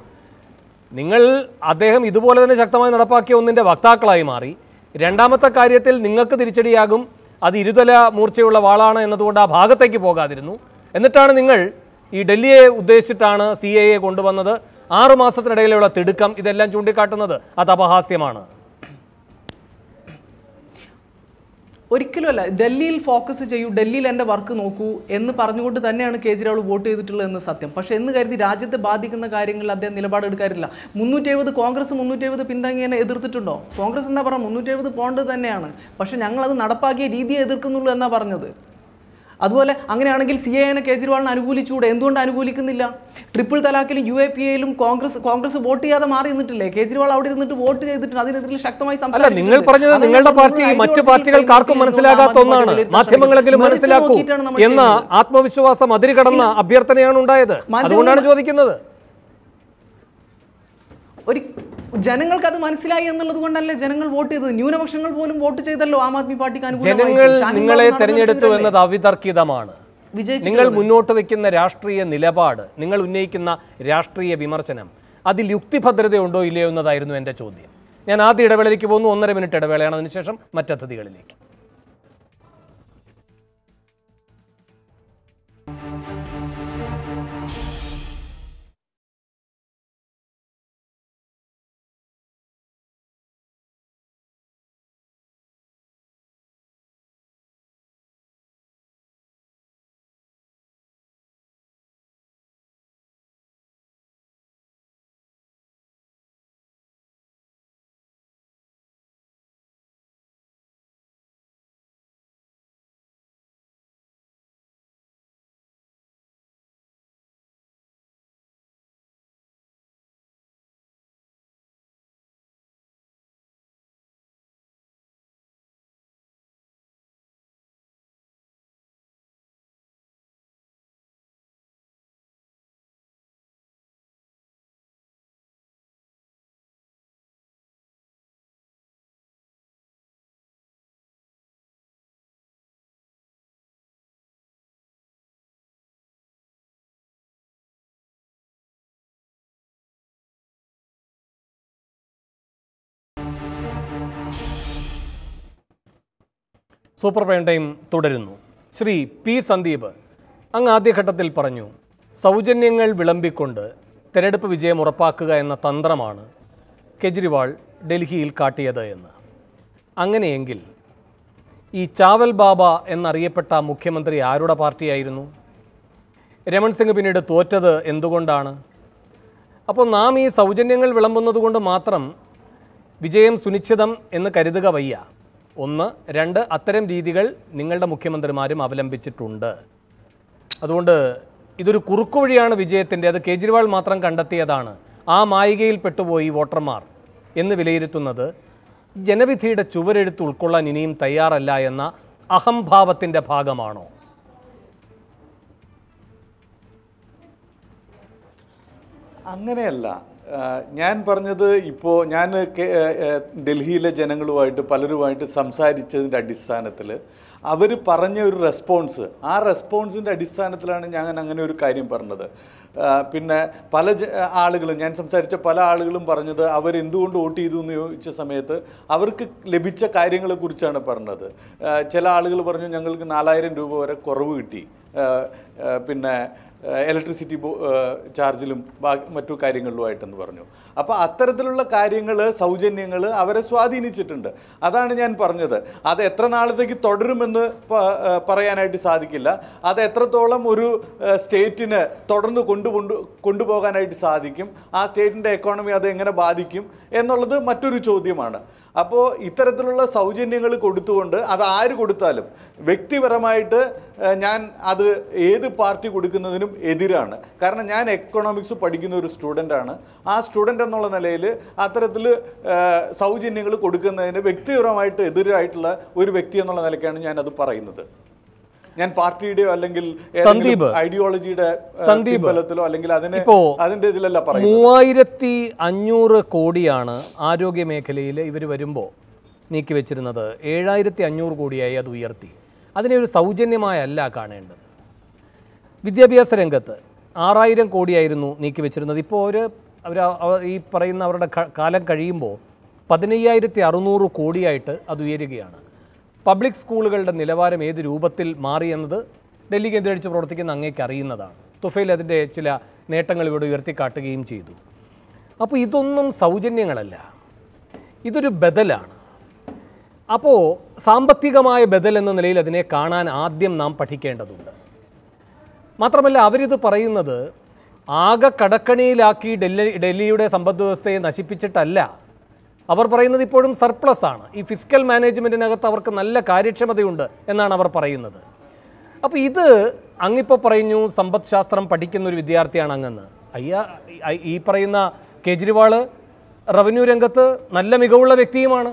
നിങ്ങൾ അദ്ദേഹം ഇതുപോലെ തന്നെ ശക്തമായി നടപ്പാക്കിയ ഒന്നിൻ്റെ വക്താക്കളായി മാറി. രണ്ടാമത്തെ കാര്യത്തിൽ നിങ്ങൾക്ക് തിരിച്ചടിയാകും, അത് ഇരുതല മൂർച്ചയുള്ള വാളാണ് എന്നതുകൊണ്ട് ആ ഭാഗത്തേക്ക് പോകാതിരുന്നു. എന്നിട്ടാണ് നിങ്ങൾ ഈ ഡൽഹിയെ ഉദ്ദേശിച്ചിട്ടാണ് സി എ എ കൊണ്ടുവന്നത്. ആറു മാസത്തിനിടയിലുള്ള തിടുക്കം ഇതെല്ലാം ചൂണ്ടിക്കാട്ടുന്നത് അത് അപഹാസ്യമാണ്. ഒരിക്കലുമല്ല. ഡൽഹിയിൽ ഫോക്കസ് ചെയ്യൂ, ഡൽഹിയിൽ എൻ്റെ വർക്ക് നോക്കൂ എന്ന് പറഞ്ഞുകൊണ്ട് തന്നെയാണ് കേജ്രിവാൾ വോട്ട് ചെയ്തിട്ടുള്ളത് എന്ന് സത്യം. പക്ഷേ എന്ന് കരുതി രാജ്യത്തെ ബാധിക്കുന്ന കാര്യങ്ങളിൽ അദ്ദേഹം നിലപാടെടുക്കാറില്ല. മുന്നൂറ്റി എഴുപത് കോൺഗ്രസ് മുന്നൂറ്റി എഴുപത് പിന്താങ്ങിയതിനെ എതിർത്തിട്ടുണ്ടോ? കോൺഗ്രസ് എന്താ പറയുക, മുന്നൂറ്റി എഴുപത് പോകേണ്ടത് തന്നെയാണ്, പക്ഷേ ഞങ്ങളത് നടപ്പാക്കിയ രീതിയെ എതിർക്കുന്നുള്ളൂ എന്നാണ് പറഞ്ഞത്. അതുപോലെ അങ്ങനെയാണെങ്കിൽ സി എ എനെ കേജ്രിവാളിനെ അനുകൂലിച്ചുകൂടെ? എന്തുകൊണ്ട് അനുകൂലിക്കുന്നില്ല? ട്രിപ്പിൾ തലാഖിലും യു എ പി എയിലും കോൺഗ്രസ് കോൺഗ്രസ് വോട്ട് ചെയ്യാതെ മാറി നിന്നിട്ടില്ലേ? കേജ്രിവാൾ അവിടെ ഇരുന്നിട്ട് വോട്ട് ചെയ്തിട്ടുണ്ട്, അതിനെതിരെ ശക്തമായി സംസാരിച്ചു. നിങ്ങൾ പറഞ്ഞത് നിങ്ങളുടെ പാർട്ടി മറ്റു പാർട്ടികൾക്ക് ആർക്കും മനസ്സിലാകാത്ത ഒന്നാണ്, മാധ്യമങ്ങളെങ്കിലും മനസ്സിലാക്കൂ എന്ന ആത്മവിശ്വാസം അതിരുകടന്ന അഭ്യർത്ഥനയാണ് ഉണ്ടായത്. അതുകൊണ്ടാണ് ചോദിക്കുന്നത്. ഒരു ജനങ്ങൾക്ക് അത് മനസ്സിലായി എന്നുള്ളത് കൊണ്ടല്ലേ ജനങ്ങൾ വോട്ട് ചെയ്തത്. ന്യൂനപക്ഷങ്ങൾ പോലും വോട്ട് ചെയ്തല്ലോ ആം ആദ്മി പാർട്ടിക്ക്. ജനങ്ങൾ നിങ്ങളെ തെരഞ്ഞെടുത്തു എന്നത് അവിതർക്കിതമാണ്. നിങ്ങൾ മുന്നോട്ട് വയ്ക്കുന്ന രാഷ്ട്രീയ നിലപാട്, നിങ്ങൾ ഉന്നയിക്കുന്ന രാഷ്ട്രീയ വിമർശനം, അതിൽ യുക്തിഭദ്രതയുണ്ടോ ഇല്ലയോ എന്നതായിരുന്നു എൻ്റെ ചോദ്യം. ഞാൻ ആദ്യ ഇടവേളയിലേക്ക് പോകുന്നു. ഒന്നര മിനിറ്റ് ഇടവേളയാണ്. അതിനുശേഷം മറ്റതിഥികളിലേക്ക്. സൂപ്പർ പ്രൈം ടൈം തുടരുന്നു. ശ്രീ പി സന്ദീപ്, അങ്ങ് ആദ്യഘട്ടത്തിൽ പറഞ്ഞു സൗജന്യങ്ങൾ വിളമ്പിക്കൊണ്ട് തെരഞ്ഞെടുപ്പ് വിജയം ഉറപ്പാക്കുക എന്ന തന്ത്രമാണ് കെജ്രിവാൾ ഡൽഹിയിൽ കാട്ടിയത് എന്ന്. അങ്ങനെയെങ്കിൽ ഈ ചാവൽ ബാബ എന്നറിയപ്പെട്ട മുഖ്യമന്ത്രി ആരുടെ പാർട്ടിയായിരുന്നു? രമൺ സിംഗ് പിന്നീട് തോറ്റത് എന്തുകൊണ്ടാണ്? അപ്പോൾ നാം ഈ സൗജന്യങ്ങൾ വിളമ്പുന്നത് കൊണ്ട് മാത്രം വിജയം സുനിശ്ചിതം എന്ന് കരുതുക വയ്യ. ഒന്ന്. രണ്ട്, അത്തരം രീതികൾ നിങ്ങളുടെ മുഖ്യമന്ത്രിമാരും അവലംബിച്ചിട്ടുണ്ട്. അതുകൊണ്ട് ഇതൊരു കുറുക്കുവഴിയാണ് വിജയത്തിൻ്റെ, അത് കേജ്രിവാൾ മാത്രം കണ്ടെത്തിയതാണ്, ആ മായികയിൽ പെട്ടുപോയി വോട്ടർമാർ എന്ന് വിലയിരുത്തുന്നത് ജനവിധിയുടെ ചുവരെഴുത്ത് ഉൾക്കൊള്ളാൻ ഇനിയും തയ്യാറല്ല എന്ന അഹംഭാവത്തിൻ്റെ ഭാഗമാണോ? അങ്ങനെയല്ല. ഞാൻ പറഞ്ഞത് ഇപ്പോൾ ഞാൻ ഡൽഹിയിലെ ജനങ്ങളുമായിട്ട് പലരുമായിട്ട് സംസാരിച്ചതിൻ്റെ അടിസ്ഥാനത്തിൽ അവർ പറഞ്ഞ ഒരു റെസ്പോൺസ്, ആ റെസ്പോൺസിൻ്റെ അടിസ്ഥാനത്തിലാണ് ഞാൻ അങ്ങനെ ഒരു കാര്യം പറഞ്ഞത്. പിന്നെ പല ആളുകളും, ഞാൻ സംസാരിച്ച പല ആളുകളും പറഞ്ഞത് അവരെന്തുകൊണ്ട് വോട്ട് ചെയ്തു എന്ന് ചോദിച്ച സമയത്ത് അവർക്ക് ലഭിച്ച കാര്യങ്ങളെക്കുറിച്ചാണ് പറഞ്ഞത്. ചില ആളുകൾ പറഞ്ഞു ഞങ്ങൾക്ക് നാലായിരം രൂപ വരെ കുറവ് കിട്ടി, പിന്നെ ഇലക്ട്രിസിറ്റി ചാർജിലും മറ്റു കാര്യങ്ങളിലുമായിട്ടെന്ന് പറഞ്ഞു. അപ്പോൾ അത്തരത്തിലുള്ള കാര്യങ്ങൾ, സൗജന്യങ്ങൾ അവരെ സ്വാധീനിച്ചിട്ടുണ്ട്. അതാണ് ഞാൻ പറഞ്ഞത്. അത് എത്ര നാളത്തേക്ക് തുടരുമെന്ന് പറയാനായിട്ട് സാധിക്കില്ല. അത് എത്രത്തോളം ഒരു സ്റ്റേറ്റിന് തുടർന്ന് കൊണ്ടുകൊണ്ട് കൊണ്ടുപോകാനായിട്ട് സാധിക്കും, ആ സ്റ്റേറ്റിൻ്റെ എക്കോണമി അത് എങ്ങനെ ബാധിക്കും എന്നുള്ളത് മറ്റൊരു ചോദ്യമാണ്. അപ്പോൾ ഇത്തരത്തിലുള്ള സൗജന്യങ്ങൾ കൊടുത്തുകൊണ്ട് അത് ആര് കൊടുത്താലും വ്യക്തിപരമായിട്ട് ഞാൻ അത് ഏത് പാർട്ടി കൊടുക്കുന്നതിനും എതിരാണ്. കാരണം ഞാൻ എക്കണോമിക്സ് പഠിക്കുന്ന ഒരു സ്റ്റുഡൻ്റാണ്. ആ സ്റ്റുഡൻ്റ് എന്നുള്ള നിലയിൽ അത്തരത്തിൽ സൗജന്യങ്ങൾ കൊടുക്കുന്നതിന് വ്യക്തിപരമായിട്ട് എതിരായിട്ടുള്ള ഒരു വ്യക്തി എന്നുള്ള നിലയ്ക്കാണ് ഞാനത് പറയുന്നത്. ഞാൻ പാർട്ടിയുടെയോ അല്ലെങ്കിൽ ഐഡിയോളജിയുടെ ബലത്തിലോ അല്ലെങ്കിൽ അതിനെ അതിൻ്റെ ഇതിലല്ല പറയുന്നത്. മൂവായിരത്തി അഞ്ഞൂറ് കോടിയാണ് ആരോഗ്യ മേഖലയിൽ ഇവർ വരുമ്പോൾ നീക്കി വെച്ചിരുന്നത്. ഏഴായിരത്തി അഞ്ഞൂറ് കോടിയായി അത് ഉയർത്തി. അതിനെ ഒരു സൗജന്യമായല്ല കാണേണ്ടത്. വിദ്യാഭ്യാസ രംഗത്ത് ആറായിരം കോടിയായിരുന്നു നീക്കി വെച്ചിരുന്നത്. ഇപ്പോൾ അവർ അവർ ഈ പറയുന്ന അവരുടെ കാലം കഴിയുമ്പോൾ പതിനയ്യായിരത്തി അറുന്നൂറ് കോടിയായിട്ട് അത് ഉയരുകയാണ്. പബ്ലിക് സ്കൂളുകളുടെ നിലവാരം ഏത് രൂപത്തിൽ മാറിയെന്നത് ഡൽഹി കേന്ദ്രീകരിച്ച് പ്രവർത്തിക്കുന്ന അങ്ങേക്ക് അറിയുന്നതാണ്. തുഫൈൽ അതിൻ്റെ ചില നേട്ടങ്ങൾ ഇവിടെ ഉയർത്തിക്കാട്ടുകയും ചെയ്തു. അപ്പോൾ ഇതൊന്നും സൗജന്യങ്ങളല്ല, ഇതൊരു ബദലാണ്. അപ്പോൾ സാമ്പത്തികമായ ബദൽ എന്ന നിലയിൽ അതിനെ കാണാൻ ആദ്യം നാം പഠിക്കേണ്ടതുണ്ട്. മാത്രമല്ല അവരിത് പറയുന്നത് ആകെ കടക്കണിയിലാക്കി ഡൽഹി ഡൽഹിയുടെ സമ്പദ് വ്യവസ്ഥയെ നശിപ്പിച്ചിട്ടല്ല. അവർ പറയുന്നത് ഇപ്പോഴും സർപ്ലസ് ആണ്. ഈ ഫിസ്ക്കൽ മാനേജ്മെൻറ്റിനകത്ത് അവർക്ക് നല്ല കാര്യക്ഷമതയുണ്ട് എന്നാണ് അവർ പറയുന്നത്. അപ്പോൾ ഇത് അങ്ങിപ്പോൾ പറഞ്ഞു സമ്പദ് ശാസ്ത്രം പഠിക്കുന്ന ഒരു വിദ്യാർത്ഥിയാണ് അങ്ങെന്ന്. അയ്യ ഈ പറയുന്ന കേജ്രിവാൾ റവന്യൂ രംഗത്ത് നല്ല മികവുള്ള വ്യക്തിയുമാണ്.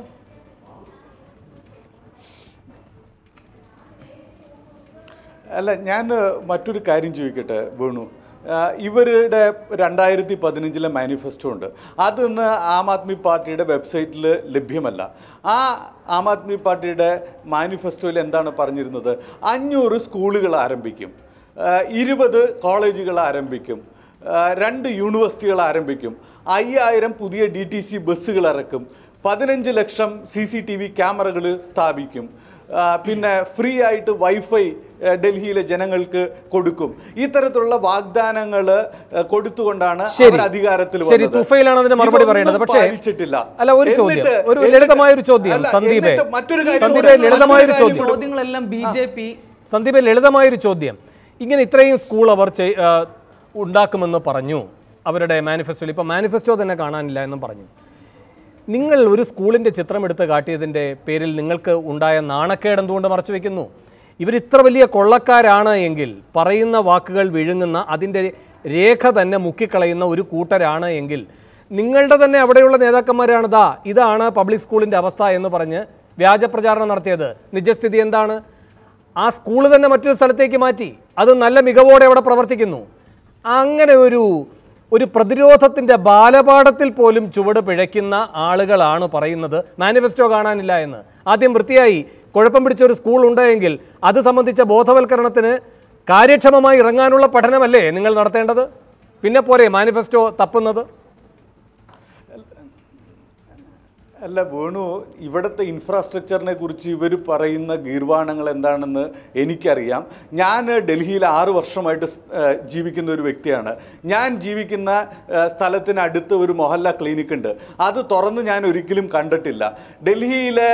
അല്ല, ഞാൻ മറ്റൊരു കാര്യം ചോദിക്കട്ടെ വേണു. ഇവരുടെ രണ്ടായിരത്തി പതിനഞ്ചിലെ മാനിഫെസ്റ്റോ ഉണ്ട്. അതിന്ന് ആം ആദ്മി പാർട്ടിയുടെ വെബ്സൈറ്റിൽ ലഭ്യമല്ല. ആ ആം ആദ്മി പാർട്ടിയുടെ മാനിഫെസ്റ്റോയിൽ എന്താണ് പറഞ്ഞിരുന്നത്? അഞ്ഞൂറ് സ്കൂളുകൾ ആരംഭിക്കും, ഇരുപത് കോളേജുകൾ ആരംഭിക്കും, രണ്ട് യൂണിവേഴ്സിറ്റികൾ ആരംഭിക്കും, അയ്യായിരം പുതിയ ഡി ടി സി ബസ്സുകൾ ഇറക്കും, പതിനഞ്ച് ലക്ഷം സി സി ടി വി ക്യാമറകൾ സ്ഥാപിക്കും, പിന്നെ ഫ്രീ ആയിട്ട് വൈഫൈ ഡൽഹിയിലെ ജനങ്ങൾക്ക് കൊടുക്കും. ഇത്തരത്തിലുള്ള വാഗ്ദാനങ്ങൾ കൊടുത്തുകൊണ്ടാണ് അവർ അധികാരത്തിൽ വന്നത്. മറുപടി പറയേണ്ടത് പക്ഷേ അല്ല, ഒരു ചോദ്യം, ഒരു ലളിതമായ ഒരു ചോദ്യം സന്ദീപേ, മറ്റൊരു സന്ദീപേ ലളിതമായൊരു ചോദ്യം ചോദ്യങ്ങളെല്ലാം ബി ജെ പി സന്ദീപേ ലളിതമായൊരു ചോദ്യം. ഇങ്ങനെ ഇത്രയും സ്കൂൾ അവർ ഉണ്ടാക്കുമെന്ന് പറഞ്ഞു അവരുടെ മാനിഫെസ്റ്റോയിൽ. ഇപ്പോൾ മാനിഫെസ്റ്റോ തന്നെ കാണാനില്ല എന്നും പറഞ്ഞു. നിങ്ങൾ ഒരു സ്കൂളിൻ്റെ ചിത്രമെടുത്ത് കാട്ടിയതിൻ്റെ പേരിൽ നിങ്ങൾക്ക് ഉണ്ടായ നാണക്കേട് എന്തുകൊണ്ട് മറച്ചു വയ്ക്കുന്നു? ഇവരിത്ര വലിയ കൊള്ളക്കാരാണ് എങ്കിൽ, പറയുന്ന വാക്കുകൾ വിഴുങ്ങുന്ന അതിൻ്റെ രേഖ തന്നെ മുക്കിക്കളയുന്ന ഒരു കൂട്ടരാണ് എങ്കിൽ, നിങ്ങളുടെ തന്നെ അവിടെയുള്ള നേതാക്കന്മാരാണ് ദാ ഇതാണ് പബ്ലിക് സ്കൂളിൻ്റെ അവസ്ഥ എന്ന് പറഞ്ഞ് വ്യാജപ്രചാരണം നടത്തിയത്. നിജസ്ഥിതി എന്താണ്? ആ സ്കൂൾ തന്നെ മറ്റൊരു സ്ഥലത്തേക്ക് മാറ്റി, അത് നല്ല മികവോടെ അവിടെ പ്രവർത്തിക്കുന്നു. അങ്ങനെ ഒരു ഒരു പ്രതിരോധത്തിൻ്റെ ബാലപാഠത്തിൽ പോലും ചുവട് പിഴയ്ക്കുന്ന ആളുകളാണ് പറയുന്നത് മാനിഫെസ്റ്റോ കാണാനില്ല എന്ന്. ആദ്യം വൃത്തിയായി കുഴപ്പം പിടിച്ചൊരു സ്കൂൾ ഉണ്ടെങ്കിൽ അത് സംബന്ധിച്ച ബോധവൽക്കരണത്തിന് കാര്യക്ഷമമായി ഇറങ്ങാനുള്ള പഠനമല്ലേ നിങ്ങൾ നടത്തേണ്ടത്? പിന്നെ പോരെ മാനിഫെസ്റ്റോ തപ്പുന്നത്? അല്ല വേണു, ഇവിടുത്തെ ഇൻഫ്രാസ്ട്രക്ചറിനെ കുറിച്ച് ഇവർ പറയുന്ന ഗീർവാണങ്ങൾ എന്താണെന്ന് എനിക്കറിയാം. ഞാൻ ഡൽഹിയിൽ ആറ് വർഷമായിട്ട് ജീവിക്കുന്ന ഒരു വ്യക്തിയാണ്. ഞാൻ ജീവിക്കുന്ന സ്ഥലത്തിനടുത്ത് ഒരു മൊഹല്ല ക്ലിനിക് ഉണ്ട്. അത് തുറന്ന് ഞാൻ ഒരിക്കലും കണ്ടിട്ടില്ല. ഡൽഹിയിലെ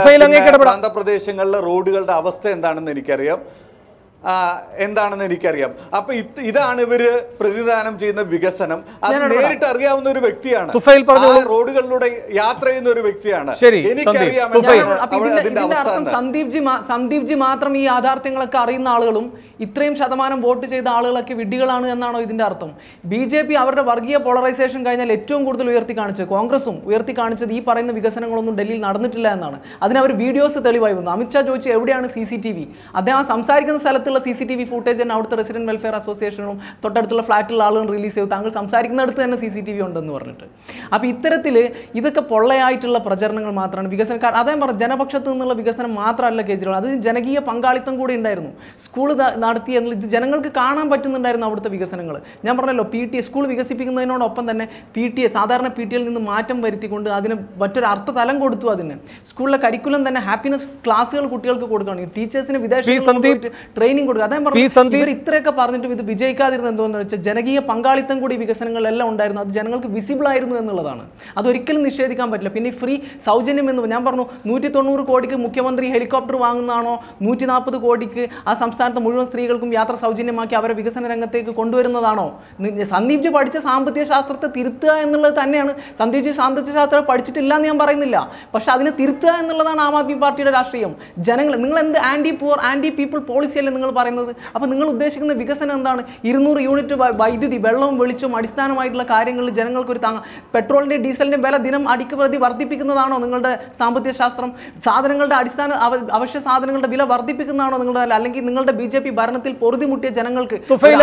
പ്രാന്തപ്രദേശങ്ങളിലെ റോഡുകളുടെ അവസ്ഥ എന്താണെന്ന് എനിക്കറിയാം എന്താണെന്ന് എനിക്കറിയാം. അപ്പൊ ഇതാണ് ഇവര് പ്രതിദാനം ചെയ്യുന്ന വികസനം. അത് നേരിട്ട് അറിയാവുന്ന ഒരു വ്യക്തിയാണ്. റോഡുകളിലൂടെ യാത്ര ചെയ്യുന്ന ഒരു വ്യക്തിയാണ്. എനിക്കറിയാം അതിന്റെ അവസ്ഥ. സന്ദീപ് ജി സന്ദീപ് ജി മാത്രം ഈ യാഥാർത്ഥ്യങ്ങളൊക്കെ അറിയുന്ന ആളുകളും ഇത്രയും ശതമാനം വോട്ട് ചെയ്ത ആളുകളൊക്കെ വിഡ്ഢികളാണ് എന്നാണോ ഇതിന്റെ അർത്ഥം? ബി ജെ പി അവരുടെ വർഗീയ പോളറൈസേഷൻ കഴിഞ്ഞാൽ ഏറ്റവും കൂടുതൽ ഉയർത്തി കാണിച്ചത്, കോൺഗ്രസും ഉയർത്തി കാണിച്ചത് ഈ പറയുന്ന വികസനങ്ങളൊന്നും ഡൽഹിയിൽ നടന്നിട്ടില്ല എന്നാണ്. അതിന് അവർ വീഡിയോസ് തെളിവായി വന്നു. അമിത്ഷാ ചോദിച്ചു എവിടെയാണ് സി സി ടി വി? അദ്ദേഹം സംസാരിക്കുന്ന സ്ഥലത്ത് C C T V footage തന്നെ അവിടുത്തെ റെസിഡന്റ് വെൽഫെയർ അസോസിയേഷനും തൊട്ടടുത്തുള്ള ഫ്ലാറ്റിലുള്ള ആളുകൾ റിലീസ് ചെയ്തു. താങ്കൾ സംസാരിക്കുന്നിടത്ത് തന്നെ സി സി ടി വി ഉണ്ടെന്ന് പറഞ്ഞിട്ട്. അപ്പോൾ ഇത്തരത്തിൽ ഇതൊക്കെ പൊള്ളയായിട്ടുള്ള പ്രചരണങ്ങൾ മാത്രമാണ് വികസനക്കാർ. അതേ പറഞ്ഞു, ജനപക്ഷത്ത് നിന്നുള്ള വികസനം മാത്രമല്ല കേജ്രിവാൾ, അത് ജനകീയ പങ്കാളിത്തം കൂടി ഉണ്ടായിരുന്നു. സ്കൂൾ നടത്തി എന്നുള്ള ഇത് ജനങ്ങൾക്ക് കാണാൻ പറ്റുന്നുണ്ടായിരുന്നു അവിടുത്തെ വികസനങ്ങൾ. ഞാൻ പറഞ്ഞല്ലോ, പി ടി എ സ്കൂൾ വികസിപ്പിക്കുന്നതിനോടൊപ്പം തന്നെ പി ടി എ സാധാരണ പി ടി എയിൽ നിന്ന് മാറ്റം വരുത്തിക്കൊണ്ട് അതിന് മറ്റൊരു അർത്ഥതലം കൊടുത്തു. അതിന് സ്കൂളിലെ കരിക്കുലം തന്നെ ഹാപ്പിനെസ് ക്ലാസ്സുകൾ കുട്ടികൾക്ക് കൊടുക്കുകയാണ്. ടീച്ചേഴ്സിന് വിദേശ ട്രെയിനിങ് കൊടുക്കുക. അതേ പറഞ്ഞു, ഇവർ ഇത്രയൊക്കെ പറഞ്ഞിട്ടും ഇത് വിജയിക്കാതിരുന്നത് എന്തുകൊണ്ടെന്ന് വെച്ചാൽ ജനകീയ പങ്കാളിത്തം കൂടി വികസനങ്ങളെല്ലാം ഉണ്ടായിരുന്നു. അത് ജനങ്ങൾക്ക് വിസിബിൾ ആയിരുന്നു എന്നുള്ളതാണ്. അതൊരിക്കലും നിഷേധിക്കാൻ പറ്റില്ല. പിന്നെ ഫ്രീ സൗജന്യം എന്ന് ഞാൻ പറഞ്ഞു, നൂറ്റി തൊണ്ണൂറ് കോടിക്ക് മുഖ്യമന്ത്രി ഹെലികോപ്റ്റർ വാങ്ങുന്നതാണോ, നൂറ്റി നാൽപ്പത് കോടിക്ക് ആ സംസ്ഥാനത്തെ മുഴുവൻ സ്ത്രീകൾക്കും യാത്ര സൗജന്യമാക്കി അവരെ വികസന രംഗത്തേക്ക് കൊണ്ടുവരുന്നതാണോ? സന്ദീപ് ജി പഠിച്ച സാമ്പത്തിക ശാസ്ത്രത്തെ തിരുത്തുക എന്നുള്ളത് തന്നെയാണ്. സന്ദീപ് ജി സാമ്പത്തിക ശാസ്ത്രം പഠിച്ചിട്ടില്ല എന്ന് ഞാൻ പറയുന്നില്ല, പക്ഷെ അതിനെ തിരുത്തുക എന്നുള്ളതാണ് ആം ആദ്മി പാർട്ടിയുടെ രാഷ്ട്രീയം. ജനങ്ങൾ നിങ്ങൾ എന്ത് anti poor anti people policy അല്ലേ നിങ്ങൾ പറയുന്നത്? അപ്പോൾ നിങ്ങൾ ഉദ്ദേശിക്കുന്ന വികസനം എന്താണ്? ഇരുന്നൂറ് യൂണിറ്റ് വൈദ്യുതി, വെള്ളവും വെളിച്ചവും അടിസ്ഥാനമായിട്ടുള്ള കാര്യങ്ങളിൽ ജനങ്ങൾക്ക് ഒരു താങ്ങ, പെട്രോളിൻ്റെ ഡീസലിൻ്റെ വില ദിനം അടിക്ക് പ്രതി വർദ്ധിപ്പിക്കുന്നതാണോ നിങ്ങളുടെ സാമ്പത്തിക ശാസ്ത്രം? സാധനങ്ങളുടെ അടിസ്ഥാന അവശ്യ സാധനങ്ങളുടെ വില വർദ്ധിപ്പിക്കുന്നതാണോ നിങ്ങളുടെ? അല്ലെങ്കിൽ നിങ്ങളുടെ ബി ജെ പി ഭരണത്തിൽ പൊറുതിമുട്ടിയ ജനങ്ങൾക്ക്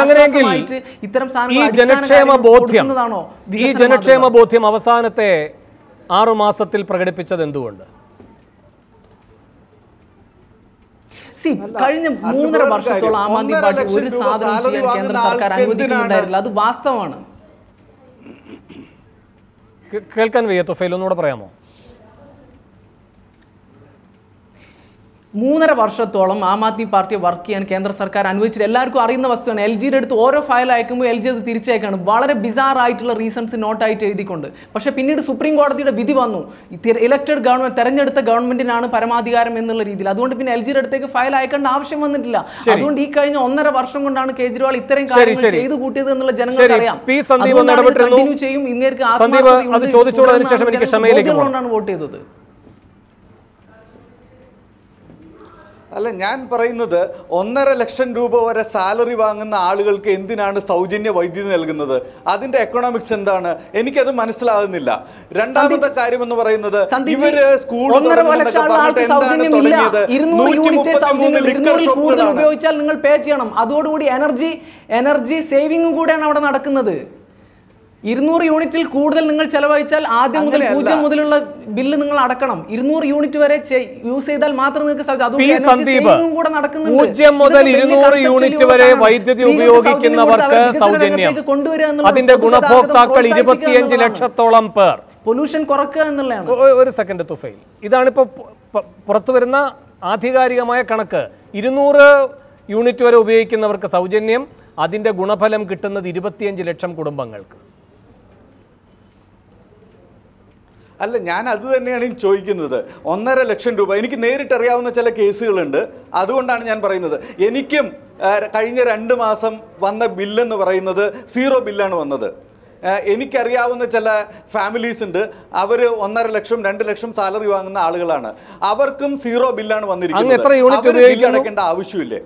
ഇത്തരം സാധനങ്ങൾ ഈ ജനക്ഷേമ ബോധ്യം അവസാനത്തെ ആറു മാസത്തിൽ പ്രകടിപ്പിച്ചത് എന്തുകൊണ്ട്? കഴിഞ്ഞ മൂന്നര വർഷത്തോളം ആം ആദ്മി പാർട്ടി ഒരു സാധനം ചെയ്യാൻ കേന്ദ്ര സർക്കാർ അനുവദിക്കുന്നുണ്ടായിരുന്നില്ല. അത് വാസ്തവമാണ്. കേൾക്കാൻ വയ്യ തുഫൈൽ, ഒന്നുകൂടെ പറയാമോ? മൂന്നര വർഷത്തോളം ആം ആദ്മി പാർട്ടി വർക്ക് ചെയ്യാൻ കേന്ദ്ര സർക്കാർ അനുവദിച്ചിട്ട് എല്ലാവർക്കും അറിയുന്ന വസ്തുവാണ്. എൽ ജിയുടെ അടുത്ത് ഓരോ ഫയൽ അയക്കുമ്പോൾ എൽ ജി അത് തിരിച്ചയക്കാണ്, വളരെ ബിസാർ ആയിട്ടുള്ള റീസൺസ് നോട്ടായിട്ട് എഴുതിക്കൊണ്ട്. പക്ഷേ പിന്നീട് സുപ്രീം കോടതിയുടെ വിധി വന്നു, ഇലക്ടഡ് ഗവൺമെന്റ് തെരഞ്ഞെടുത്ത ഗവൺമെന്റിനാണ് പരമാധികാരം എന്നുള്ള രീതിയിൽ. അതുകൊണ്ട് പിന്നെ എൽ ജിയുടെ അടുത്തേക്ക് ഫയൽ അയക്കേണ്ട ആവശ്യം വന്നിട്ടില്ല. അതുകൊണ്ട് ഈ കഴിഞ്ഞ ഒന്നര വർഷം കൊണ്ടാണ് കേജ്രിവാൾ ഇത്രയും കാര്യങ്ങൾ ചെയ്തു കൂട്ടിയത് എന്നുള്ള ജനങ്ങൾക്ക് അറിയാം. കണ്ടിന്യൂ ചെയ്യും. ഇന്നേക്ക് ആത്മാർത്ഥതയോടാണ് വോട്ട് ചെയ്തത്. അല്ല, ഞാൻ പറയുന്നത് ഒന്നര ലക്ഷം രൂപ വരെ സാലറി വാങ്ങുന്ന ആളുകൾക്ക് എന്തിനാണ് സൗജന്യ വൈദ്യുതി നൽകുന്നത്? അതിന്റെ എക്കണോമിക്സ് എന്താണ്? എനിക്കത് മനസ്സിലാകുന്നില്ല. രണ്ടാമത്തെ കാര്യം എന്ന് പറയുന്നത്, ഇവര് സ്കൂൾ ഉപയോഗിച്ചാൽ നിങ്ങൾ പേ ചെയ്യണം. അതോടുകൂടി എനർജി എനർജി സേവിംഗും കൂടെയാണ് അവിടെ നടക്കുന്നത്. ഇരുന്നൂറ് യൂണിറ്റിൽ കൂടുതൽ നിങ്ങൾ ചെലവഴിച്ചാൽ ആദ്യം മുതൽ പൂജ്യം മുതലുള്ള ബില്ല് നിങ്ങൾ അടക്കണം. ഇരുന്നൂറ് യൂണിറ്റ് വരെ യൂസ് ചെയ്താൽ മാത്രം നിങ്ങൾക്ക് കൂടെ നടക്കുന്നത്. പൂജ്യം മുതൽ ഇരുന്നൂറ് യൂണിറ്റ് വരെ വൈദ്യുതി ഉപയോഗിക്കുന്നവർക്ക് സൗജന്യം. അതിന്റെ ഗുണഭോക്താക്കൾ ഇരുപത്തിയഞ്ച് ലക്ഷത്തോളം പേർ. പൊല്യൂഷൻ കുറക്കുക എന്നുള്ളതാണ്. ഒരു സെക്കൻഡ് തുഫൈൽ, ഇതാണിപ്പോ പുറത്തു വരുന്ന ആധികാരികമായ കണക്ക്. ഇരുന്നൂറ് യൂണിറ്റ് വരെ ഉപയോഗിക്കുന്നവർക്ക് സൗജന്യം, അതിന്റെ ഗുണഫലം കിട്ടുന്നത് ഇരുപത്തിയഞ്ച് ലക്ഷം കുടുംബങ്ങൾക്ക്. അല്ല, ഞാൻ അത് തന്നെയാണ് ചോദിക്കുന്നത്. ഒന്നര ലക്ഷം രൂപ എനിക്ക് നേരിട്ടറിയാവുന്ന ചില കേസുകളുണ്ട്. അതുകൊണ്ടാണ് ഞാൻ പറയുന്നത്. എനിക്കും കഴിഞ്ഞ രണ്ട് മാസം വന്ന ബില്ലെന്ന് പറയുന്നത് സീറോ ബില്ലാണ് വന്നത്. എനിക്കറിയാവുന്ന ചില ഫാമിലീസ് ഉണ്ട്, അവർ ഒന്നര ലക്ഷം രണ്ട് ലക്ഷം സാലറി വാങ്ങുന്ന ആളുകളാണ്. അവർക്കും സീറോ ബില്ലാണ് വന്നിരിക്കുന്നത്. ബില്ല് അടയ്ക്കേണ്ട ആവശ്യമില്ലേ?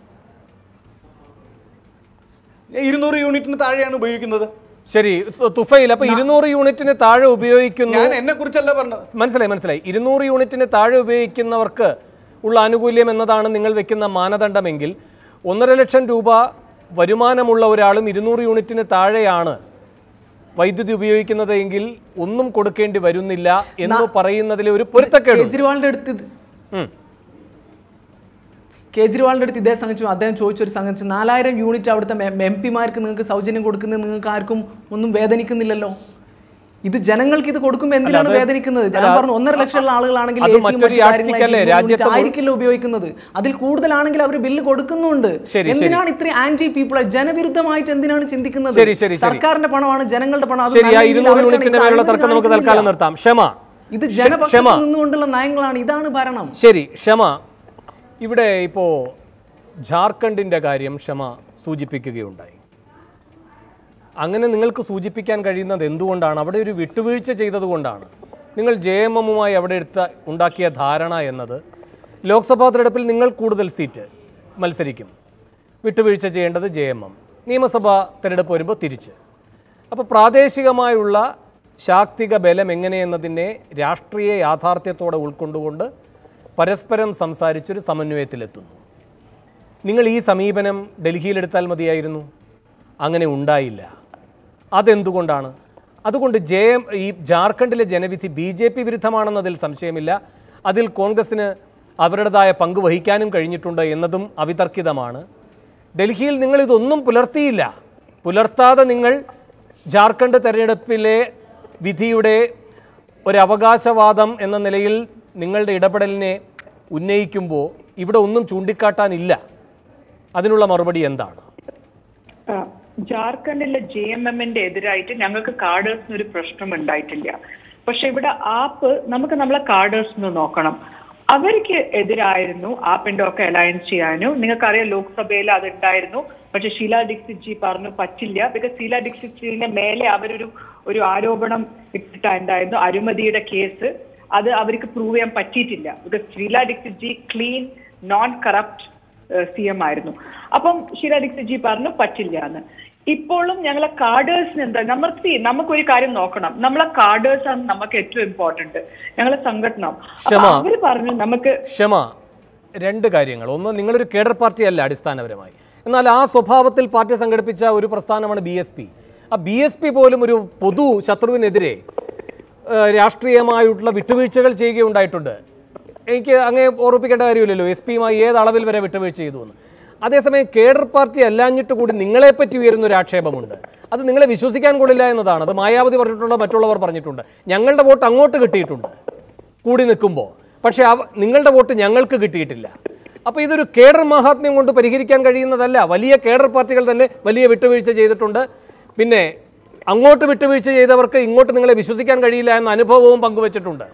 ഇരുന്നൂറ് യൂണിറ്റിന് താഴെയാണ് ഉപയോഗിക്കുന്നത്. ശരി തുഫൈൽ, അപ്പൊ ഇരുന്നൂറ് യൂണിറ്റിന് താഴെ ഉപയോഗിക്കുന്നു. ഞാൻ എന്നെ കുറിച്ചല്ല പറഞ്ഞത്. മനസ്സിലായി മനസ്സിലായി ഇരുന്നൂറ് യൂണിറ്റിന് താഴെ ഉപയോഗിക്കുന്നവർക്ക് ഉള്ള ആനുകൂല്യം എന്നതാണ് നിങ്ങൾ വെക്കുന്ന മാനദണ്ഡമെങ്കിൽ, ഒന്നര ലക്ഷം രൂപ വരുമാനമുള്ള ഒരാളും ഇരുന്നൂറ് യൂണിറ്റിന് താഴെയാണ് വൈദ്യുതി ഉപയോഗിക്കുന്നത് എങ്കിൽ ഒന്നും കൊടുക്കേണ്ടി വരുന്നില്ല എന്ന് പറയുന്നതിലെ ഒരു പൊരുത്തക്കേട്. കേജ്രിവാളിന്റെ അടുത്ത് കേജ്രിവാളിൻ്റെ അടുത്ത് ഇതേ സംബന്ധിച്ചു അദ്ദേഹം ചോദിച്ചൊരു സംഗതി, നാലായിരം യൂണിറ്റ് അവിടുത്തെ എം പിമാർക്ക് നിങ്ങൾക്ക് സൗജന്യം കൊടുക്കുന്നത് നിങ്ങൾക്ക് ആർക്കും ഒന്നും വേദനിക്കുന്നില്ലല്ലോ. ഇത് ജനങ്ങൾക്ക് ഇത് കൊടുക്കുമ്പോൾ എന്തിനാണ് വേദനിക്കുന്നത്? ഞാൻ പറഞ്ഞു ഒന്നര ലക്ഷമുള്ള ആളുകളാണെങ്കിൽ ആയിരിക്കില്ല ഉപയോഗിക്കുന്നത്. അതിൽ കൂടുതലാണെങ്കിൽ അവർ ബില്ല് കൊടുക്കുന്നുണ്ട്. എന്തിനാണ് ഇത്രയും ആന്റി പീപ്പിൾ ജനവിരുദ്ധമായിട്ട് എന്തിനാണ് ചിന്തിക്കുന്നത്? സർക്കാരിന്റെ പണമാണ്, ജനങ്ങളുടെ പണം. ഇത് ജനപക്ഷത്ത് നിന്നുകൊണ്ടുള്ള നയങ്ങളാണ്. ഇതാണ് ഭരണം. ശരി ക്ഷമ, ഇവിടെ ഇപ്പോൾ ജാർഖണ്ഡിൻ്റെ കാര്യം ക്ഷമ സൂചിപ്പിക്കുകയുണ്ടായി. അങ്ങനെ നിങ്ങൾക്ക് സൂചിപ്പിക്കാൻ കഴിയുന്നത് എന്തുകൊണ്ടാണ്? അവിടെ ഒരു വിട്ടുവീഴ്ച ചെയ്തതുകൊണ്ടാണ്. നിങ്ങൾ ജെ എം എമ്മുമായി അവിടെ എടുത്ത ഉണ്ടാക്കിയ ധാരണ എന്നത് ലോക്സഭാ തെരഞ്ഞെടുപ്പിൽ നിങ്ങൾ കൂടുതൽ സീറ്റ് മത്സരിക്കും, വിട്ടുവീഴ്ച ചെയ്യേണ്ടത് ജെ എം എം. നിയമസഭാ തെരഞ്ഞെടുപ്പ് വരുമ്പോൾ തിരിച്ച്. അപ്പോൾ പ്രാദേശികമായുള്ള ശാക്തിക ബലം എങ്ങനെയെന്നതിനെ രാഷ്ട്രീയ യാഥാർത്ഥ്യത്തോടെ ഉൾക്കൊണ്ടുകൊണ്ട് പരസ്പരം സംസാരിച്ചൊരു സമന്വയത്തിലെത്തുന്നു. നിങ്ങൾ ഈ സമീപനം ഡൽഹിയിലെടുത്താൽ മതിയായിരുന്നു. അങ്ങനെ ഉണ്ടായില്ല. അതെന്തുകൊണ്ടാണ്? അതുകൊണ്ട് ജെ എം ഈ ജാർഖണ്ഡിലെ ജനവിധി ബി ജെ പി വിരുദ്ധമാണെന്നതിൽ സംശയമില്ല. അതിൽ കോൺഗ്രസ്സിന് അവരുടേതായ പങ്ക് വഹിക്കാനും കഴിഞ്ഞിട്ടുണ്ട് എന്നതും അവിതർക്കിതമാണ്. ഡൽഹിയിൽ നിങ്ങളിതൊന്നും പുലർത്തിയില്ല. പുലർത്താതെ നിങ്ങൾ ജാർഖണ്ഡ് തെരഞ്ഞെടുപ്പിലെ വിധിയുടെ ഒരവകാശവാദം എന്ന നിലയിൽ നിങ്ങളുടെ ഇടപെടലിനെ ഉന്നയിക്കുമ്പോൾ ഇവിടെ ഒന്നും ചൂണ്ടിക്കാട്ടാനില്ല. അതിനുള്ള മറുപടി എന്താണ്? ജാർഖണ്ഡിലെ ജെ എം എമ്മിന്റെ എതിരായിട്ട് ഞങ്ങൾക്ക് കാഡേഴ്സിന് ഒരു പ്രശ്നം ഉണ്ടായിട്ടില്ല. പക്ഷെ ഇവിടെ ആപ്പ് നമുക്ക് നമ്മളെ കാഡേഴ്സിന് നോക്കണം. അവർക്ക് എതിരായിരുന്നു ആപ്പിന്റെ ഒക്കെ അലയൻസ് ചെയ്യാനും. നിങ്ങൾക്കറിയാം ലോക്സഭയിൽ അതുണ്ടായിരുന്നു. പക്ഷെ ഷീല ദീക്ഷിത് ജി പറഞ്ഞു പറ്റില്ല. ബിക്കോസ് ഷീല ദീക്ഷിത് ജിന്റെ മേലെ അവരൊരു ഒരു ആരോപണം ഇട്ടിട്ടുണ്ടായിരുന്നു, അഴിമതിയുടെ കേസ്. അത് അവർക്ക് പ്രൂവ് ചെയ്യാൻ പറ്റിയിട്ടില്ല. Because Sheila Dikshit ji clean non corrupt C M ആയിരുന്നു. അപ്പം ഷീല ദീക്ഷിത് ജി പറഞ്ഞു പറ്റില്ല എന്ന്. ഇപ്പോഴും ഞങ്ങളെ കാഡേഴ്സിന് എന്താ നമുക്ക് നമുക്കൊരു കാര്യം നോക്കണം. നമ്മളെ കാഡേഴ്സ് ആണ് നമുക്ക് ഏറ്റവും ഇമ്പോർട്ടന്റ്, ഞങ്ങളെ സംഘടന. അവര് പറഞ്ഞു നമുക്ക് ക്ഷമ രണ്ട് കാര്യങ്ങൾ. ഒന്ന്, നിങ്ങളൊരു കേഡർ പാർട്ടി അല്ല അടിസ്ഥാനപരമായി. എന്നാൽ ആ സ്വഭാവത്തിൽ പാർട്ടി സംഘടിപ്പിച്ച ഒരു പ്രസ്ഥാനമാണ് ബി എസ് പി. ആ ബി എസ് പി പോലും ഒരു പൊതു ശത്രുവിനെതിരെ രാഷ്ട്രീയമായിട്ടുള്ള വിട്ടുവീഴ്ചകൾ ചെയ്യുകയുണ്ടായിട്ടുണ്ട്. എനിക്ക് അങ്ങനെ ഓർമ്മിപ്പിക്കേണ്ട കാര്യമില്ലല്ലോ എസ് പിയുമായി ഏത് അളവിൽ വരെ വിട്ടുവീഴ്ച ചെയ്തു എന്ന്. അതേസമയം കേഡർ പാർട്ടി അല്ലാഞ്ഞിട്ട് കൂടി നിങ്ങളെപ്പറ്റി ഉയരുന്നൊരു ആക്ഷേപമുണ്ട്. അത് നിങ്ങളെ വിശ്വസിക്കാൻ കൊള്ളില്ല എന്നതാണ്. അത് മായാവതി പറഞ്ഞിട്ടുണ്ട്, മറ്റുള്ളവർ പറഞ്ഞിട്ടുണ്ട്. ഞങ്ങളുടെ വോട്ട് അങ്ങോട്ട് കിട്ടിയിട്ടുണ്ട് കൂടി നിൽക്കുമ്പോൾ. പക്ഷേ അവ നിങ്ങളുടെ വോട്ട് ഞങ്ങൾക്ക് കിട്ടിയിട്ടില്ല. അപ്പോൾ ഇതൊരു കേഡർ മഹാത്മ്യം കൊണ്ട് പരിഹരിക്കാൻ കഴിയുന്നതല്ല. വലിയ കേഡർ പാർട്ടികൾ തന്നെ വലിയ വിട്ടുവീഴ്ച ചെയ്തിട്ടുണ്ട്. പിന്നെ അങ്ങോട്ട് വിട്ടുവീഴ്ച ചെയ്തവർക്ക് ഇങ്ങോട്ട് നിങ്ങളെ വിശ്വസിക്കാൻ കഴിയില്ല എന്ന അനുഭവവും പങ്കുവച്ചിട്ടുണ്ട്.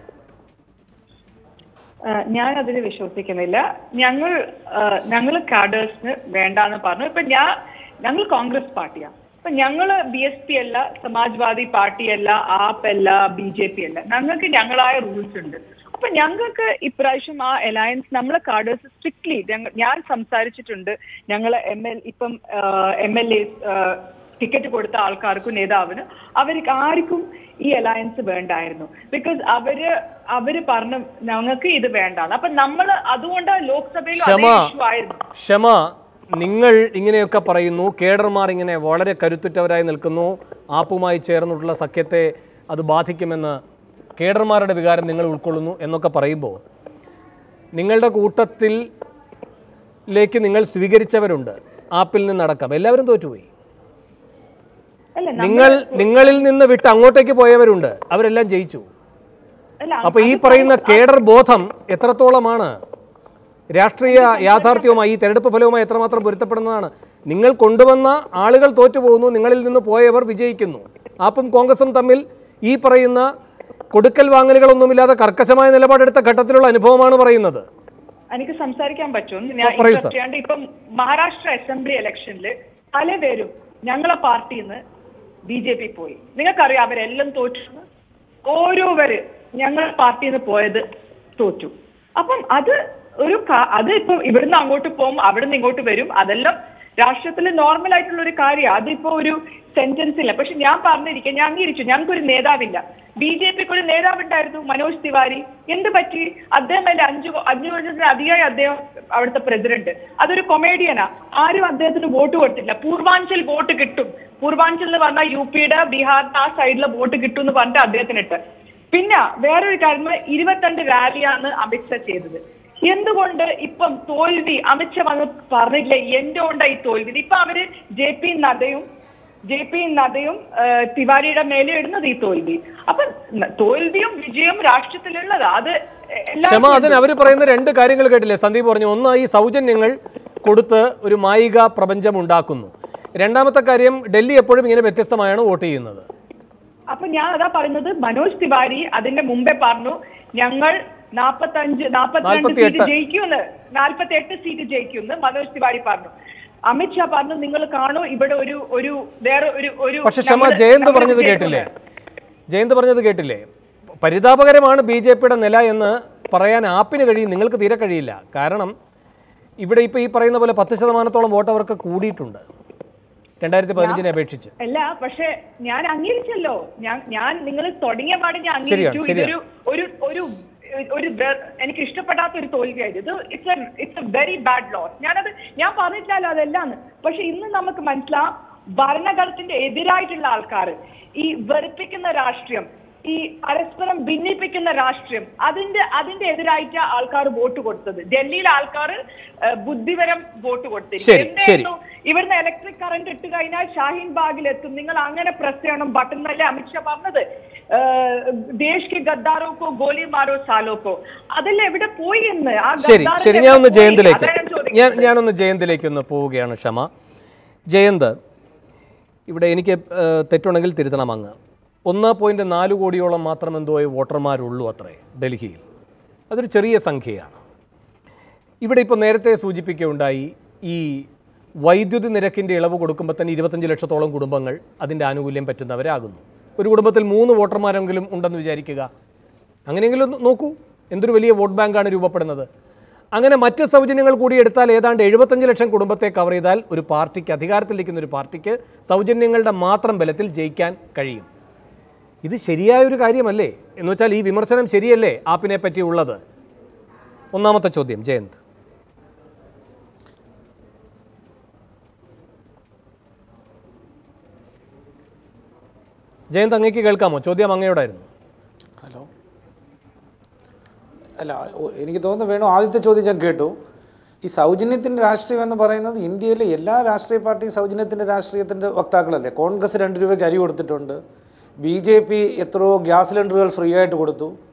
ഞാൻ അതിന് വിശ്വസിക്കുന്നില്ല. ഞങ്ങൾ ഞങ്ങൾ കാഡേഴ്സിന് വേണ്ടാന്ന് പറഞ്ഞു. ഇപ്പൊ ഞാൻ ഞങ്ങൾ കോൺഗ്രസ് പാർട്ടിയാണ്. ഇപ്പൊ ഞങ്ങള് ബി എസ് പി അല്ല, സമാജ്വാദി പാർട്ടി അല്ല, ആപ്പ് അല്ല, ബി ജെ പി അല്ല. ഞങ്ങൾക്ക് ഞങ്ങളായ റൂൾസ് ഉണ്ട്. അപ്പൊ ഞങ്ങൾക്ക് ഇപ്രാവശ്യം ആ അലയൻസ് നമ്മളെ കാഡേഴ്സ് സ്ട്രിക്ട്ലി ഞാൻ സംസാരിച്ചിട്ടുണ്ട്. ഞങ്ങള് എം എൽ ഇപ്പം എം എൽ എ ടിക്കറ്റ് കൊടുത്ത ആൾക്കാർക്കും നേതാവിന് അവർക്ക് ആർക്കും ഈ അലയൻസ് വേണ്ടായിരുന്നു. ബിക്കോസ് അവര് അവര് പറഞ്ഞു ഞങ്ങൾക്ക് ഇത് വേണ്ടാണ്. അപ്പൊ നമ്മള് അതുകൊണ്ട് ലോക്സഭയിൽ ക്ഷമ, നിങ്ങൾ ഇങ്ങനെയൊക്കെ പറയുന്നു, കേഡർമാർ ഇങ്ങനെ വളരെ കരുത്തുറ്റവരായി നിൽക്കുന്നു, ആപ്പുമായി ചേർന്നിട്ടുള്ള സഖ്യത്തെ അത് ബാധിക്കുമെന്ന് കേഡർമാരുടെ വികാരം നിങ്ങൾ ഉൾക്കൊള്ളുന്നു എന്നൊക്കെ പറയുമ്പോൾ നിങ്ങളുടെ കൂട്ടത്തിലേക്ക് നിങ്ങൾ സ്വീകരിച്ചവരുണ്ട്, ആപ്പിൽ നിന്നടക്കം. എല്ലാവരും തോറ്റുപോയി. നിങ്ങൾ നിങ്ങളിൽ നിന്ന് വിട്ട് അങ്ങോട്ടേക്ക് പോയവരുണ്ട്, അവരെല്ലാം ജയിച്ചു. അപ്പൊ ഈ പറയുന്ന കേഡർ ബോധം എത്രത്തോളമാണ് രാഷ്ട്രീയ യാഥാർത്ഥ്യവുമായി ഈ തെരഞ്ഞെടുപ്പ് ഫലവുമായി എത്രമാത്രം പൊരുത്തപ്പെടുന്നതാണ്? നിങ്ങൾ കൊണ്ടുവന്ന ആളുകൾ തോറ്റുപോകുന്നു, നിങ്ങളിൽ നിന്ന് പോയവർ വിജയിക്കുന്നു. ആപ്പും കോൺഗ്രസും തമ്മിൽ ഈ പറയുന്ന കൊടുക്കൽ വാങ്ങലുകളൊന്നുമില്ലാതെ കർക്കശമായ നിലപാടെടുത്ത ഘട്ടത്തിലുള്ള അനുഭവമാണ് പറയുന്നത്. എനിക്ക് സംസാരിക്കാൻ പറ്റും. ഇപ്പം മഹാരാഷ്ട്ര അസംബ്ലി ഇലക്ഷനിൽ പലപേരും ഞങ്ങളെ പാർട്ടിയിൽ നിന്ന് ബി ജെ പി പോയി. നിങ്ങൾക്കറിയാം അവരെല്ലാം തോറ്റു. ഓരോവര് ഞങ്ങളുടെ പാർട്ടിയിൽ നിന്ന് പോയത് തോറ്റു. അപ്പം അത് ഒരു അത് ഇപ്പൊ ഇവിടുന്ന് അങ്ങോട്ട് പോകും, അവിടുന്ന് ഇങ്ങോട്ട് വരും. അതെല്ലാം രാഷ്ട്രത്തിൽ നോർമൽ ആയിട്ടുള്ള ഒരു കാര്യമാണ്. അതിപ്പോ ഒരു സെന്റൻസ് ഇല്ല. പക്ഷെ ഞാൻ പറഞ്ഞിരിക്കാം, ഞാൻ അംഗീകരിച്ചു ഞങ്ങൾക്കൊരു നേതാവില്ല. ബി ജെ പിക്ക് ഒരു നേതാവുണ്ടായിരുന്നു, മനോജ് തിവാരി. എന്ത് പറ്റി? അദ്ദേഹം അല്ല അഞ്ചു അഞ്ചു വർഷത്തിന് അധികമായി അദ്ദേഹം അവിടുത്തെ പ്രസിഡന്റ്. അതൊരു കൊമേഡിയനാ. ആരും അദ്ദേഹത്തിന് വോട്ട് കൊടുത്തില്ല. പൂർവാഞ്ചൽ വോട്ട് കിട്ടും, പൂർവാഞ്ചൽ എന്ന് പറഞ്ഞാൽ യു പിയുടെ ബീഹാറിന്റെ ആ സൈഡിലെ വോട്ട് കിട്ടും എന്ന് പറഞ്ഞിട്ട് അദ്ദേഹത്തിനിട്ട്. പിന്നെ വേറൊരു കാര്യം, ഇരുപത്തിരണ്ട് റാലിയാണ് അമിത്ഷാ ചെയ്തത്. എന്തുകൊണ്ട് ഇപ്പം തോൽവി അമിത്ഷാ വന്ന് പറഞ്ഞില്ല എന്റെ കൊണ്ടായി തോൽവി? ഇപ്പൊ അവര് ജെ പി നദ്ദയും ജെ പി നദ്ദയും തിവാരിയുടെ മേലെ ഇടുന്നത് ഈ തോൽവി. അപ്പൊ തോൽവിയും വിജയവും രാഷ്ട്രീയത്തിലുള്ളത് അത് ക്ഷമ. അതിന് അവർ പറയുന്ന രണ്ട് കാര്യങ്ങൾ കേട്ടില്ലേ സന്ദീപ് പറഞ്ഞു? ഒന്ന്, ഈ സൗജന്യങ്ങൾ കൊടുത്ത് ഒരു മായിക പ്രപഞ്ചം ഉണ്ടാക്കുന്നു. രണ്ടാമത്തെ കാര്യം, ഡൽഹി എപ്പോഴും ഇങ്ങനെ വ്യത്യസ്തമായാണ് വോട്ട് ചെയ്യുന്നത്. അപ്പൊ ഞാൻ അതാ പറയുന്നത്, മനോജ് തിവാരി അതിന്റെ മുമ്പേ പറഞ്ഞു ഞങ്ങൾ നാപ്പത്തഞ്ച് നാപ്പത്തിരണ്ട് സീറ്റ് ജയിക്കുമെന്ന്, നാൽപ്പത്തി എട്ട് സീറ്റ് ജയിക്കുമെന്ന് മനോജ് തിവാരി പറഞ്ഞു. അമിത്ഷാ പറഞ്ഞു നിങ്ങൾ കാണൂ ഇവിടെ ഒരു ഒരു വേറെ ഒരു ഒരു പക്ഷെ ക്ഷമ, ജയന്ത് പറഞ്ഞത് കേട്ടില്ലേ? ജയന്ത് പറഞ്ഞത് കേട്ടില്ലേ? പരിതാപകരമാണ് ബി ജെ പിയുടെ നില എന്ന് പറയാൻ ആപ്പിന് കഴിയും, നിങ്ങൾക്ക് തീരെ കഴിയില്ല. കാരണം ഇവിടെ ഇപ്പൊ ഈ പറയുന്ന പോലെ പത്ത് ശതമാനത്തോളം വോട്ട് അവർക്ക് കൂടിയിട്ടുണ്ട് രണ്ടായിരത്തി പതിനഞ്ചിനെ അപേക്ഷിച്ച്. അല്ല, പക്ഷെ ഞാൻ അംഗീകരിച്ചല്ലോ. ഞാൻ ഞാൻ നിങ്ങൾ തുടങ്ങിയ പാട് ഞാൻ അംഗീകരിച്ചു. ഇതൊരു ഒരു ഒരു ഒരു എനിക്ക് ഇഷ്ടപ്പെടാത്ത ഒരു തോൽവിയായത്. ഇത് it's it's a very bad loss. ഞാനത് ഞാൻ പറഞ്ഞിട്ടില്ലല്ലോ അതെല്ലാന്ന്. പക്ഷെ ഇന്ന് നമുക്ക് മനസ്സിലാവും ഭരണകൂടത്തിന്റെ എതിരായിട്ടുള്ള ആൾക്കാർ, ഈ വെറുപ്പിക്കുന്ന രാഷ്ട്രീയം, ഈ പരസ്പരം ഭിന്നിപ്പിക്കുന്ന രാഷ്ട്രീയം, അതിന്റെ അതിന്റെ എതിരായിട്ട് ആൾക്കാർ വോട്ട് കൊടുത്തത്. ഡൽഹിയിലെ ആൾക്കാർ ബുദ്ധിപരം വോട്ട് കൊടുത്തിരുന്നു. ഇവിടുന്ന് ഇലക്ട്രിക് കറന്റ് ഇട്ട് കഴിഞ്ഞാൽ ഷാഹീൻ ബാഗിൽ എത്തും, നിങ്ങൾ അങ്ങനെ പ്രസ് ചെയ്യണം ബട്ടൺ എന്നല്ലേ അമിത്ഷാ പറഞ്ഞത്. ദേശ് കെ ഗദ്ദാരോക്കോ ഗോലി മാരോ സാലോക്കോ, അതെല്ലാം എവിടെ പോയി എന്ന്. ശരി ശരി ഞാനൊന്ന് ജയന്തിലേക്ക് ഞാൻ ഞാനൊന്ന് ജയന്തിലേക്ക് ഒന്ന് പോവുകയാണ് ക്ഷമ. ജയന്ത്, ഇവിടെ എനിക്ക് തെറ്റുണ്ടെങ്കിൽ തിരുത്തണം അങ്ങ്. ഒന്ന് പോയിൻറ്റ് നാല് കോടിയോളം മാത്രം എന്തോ വോട്ടർമാരുള്ളൂ അത്രേ ഡൽഹിയിൽ. അതൊരു ചെറിയ സംഖ്യയാണ്. ഇവിടെ ഇപ്പോൾ നേരത്തെ സൂചിപ്പിക്കുകയുണ്ടായി, ഈ വൈദ്യുതി നിരക്കിൻ്റെ ഇളവ് കൊടുക്കുമ്പോൾ തന്നെ ഇരുപത്തഞ്ച് ലക്ഷത്തോളം കുടുംബങ്ങൾ അതിൻ്റെ ആനുകൂല്യം പറ്റുന്നവരാകുന്നു. ഒരു കുടുംബത്തിൽ മൂന്ന് വോട്ടർമാരെങ്കിലും ഉണ്ടെന്ന് വിചാരിക്കുക. അങ്ങനെയെങ്കിലും നോക്കൂ, എന്തൊരു വലിയ വോട്ട് ബാങ്കാണ് രൂപപ്പെടുന്നത്. അങ്ങനെ മറ്റ് സൗജന്യങ്ങൾ കൂടി എടുത്താൽ ഏതാണ്ട് എഴുപത്തഞ്ച് ലക്ഷം കുടുംബത്തെ കവർ ചെയ്താൽ ഒരു പാർട്ടിക്ക്, അധികാരത്തിലിരിക്കുന്ന ഒരു പാർട്ടിക്ക് സൗജന്യങ്ങളുടെ മാത്രം ബലത്തിൽ ജയിക്കാൻ കഴിയും. ഇത് ശരിയായൊരു കാര്യമല്ലേ? എന്ന് വെച്ചാൽ ഈ വിമർശനം ശരിയല്ലേ ആപ്പിനെ പറ്റി ഉള്ളത്? ഒന്നാമത്തെ ചോദ്യം ജയന്ത്. ജയന്ത്, അങ്ങേക്ക് കേൾക്കാമോ? ചോദ്യം അങ്ങയോടായിരുന്നു. ഹലോ. അല്ല, എനിക്ക് തോന്നുന്നു വേണു ആദ്യത്തെ ചോദ്യം ഞാൻ കേട്ടു. ഈ സൗജന്യത്തിൻ്റെ രാഷ്ട്രീയം എന്ന് പറയുന്നത് ഇന്ത്യയിലെ എല്ലാ രാഷ്ട്രീയ പാർട്ടിയും സൗജന്യത്തിൻ്റെ രാഷ്ട്രീയത്തിൻ്റെ വക്താക്കളല്ലേ. കോൺഗ്രസ് രണ്ട് രൂപയ്ക്ക് അരി കൊടുത്തിട്ടുണ്ട്, ബി ജെ പി എത്രയോ ഗ്യാസ് സിലിണ്ടറുകൾ ഫ്രീ ആയിട്ട് കൊടുത്തു.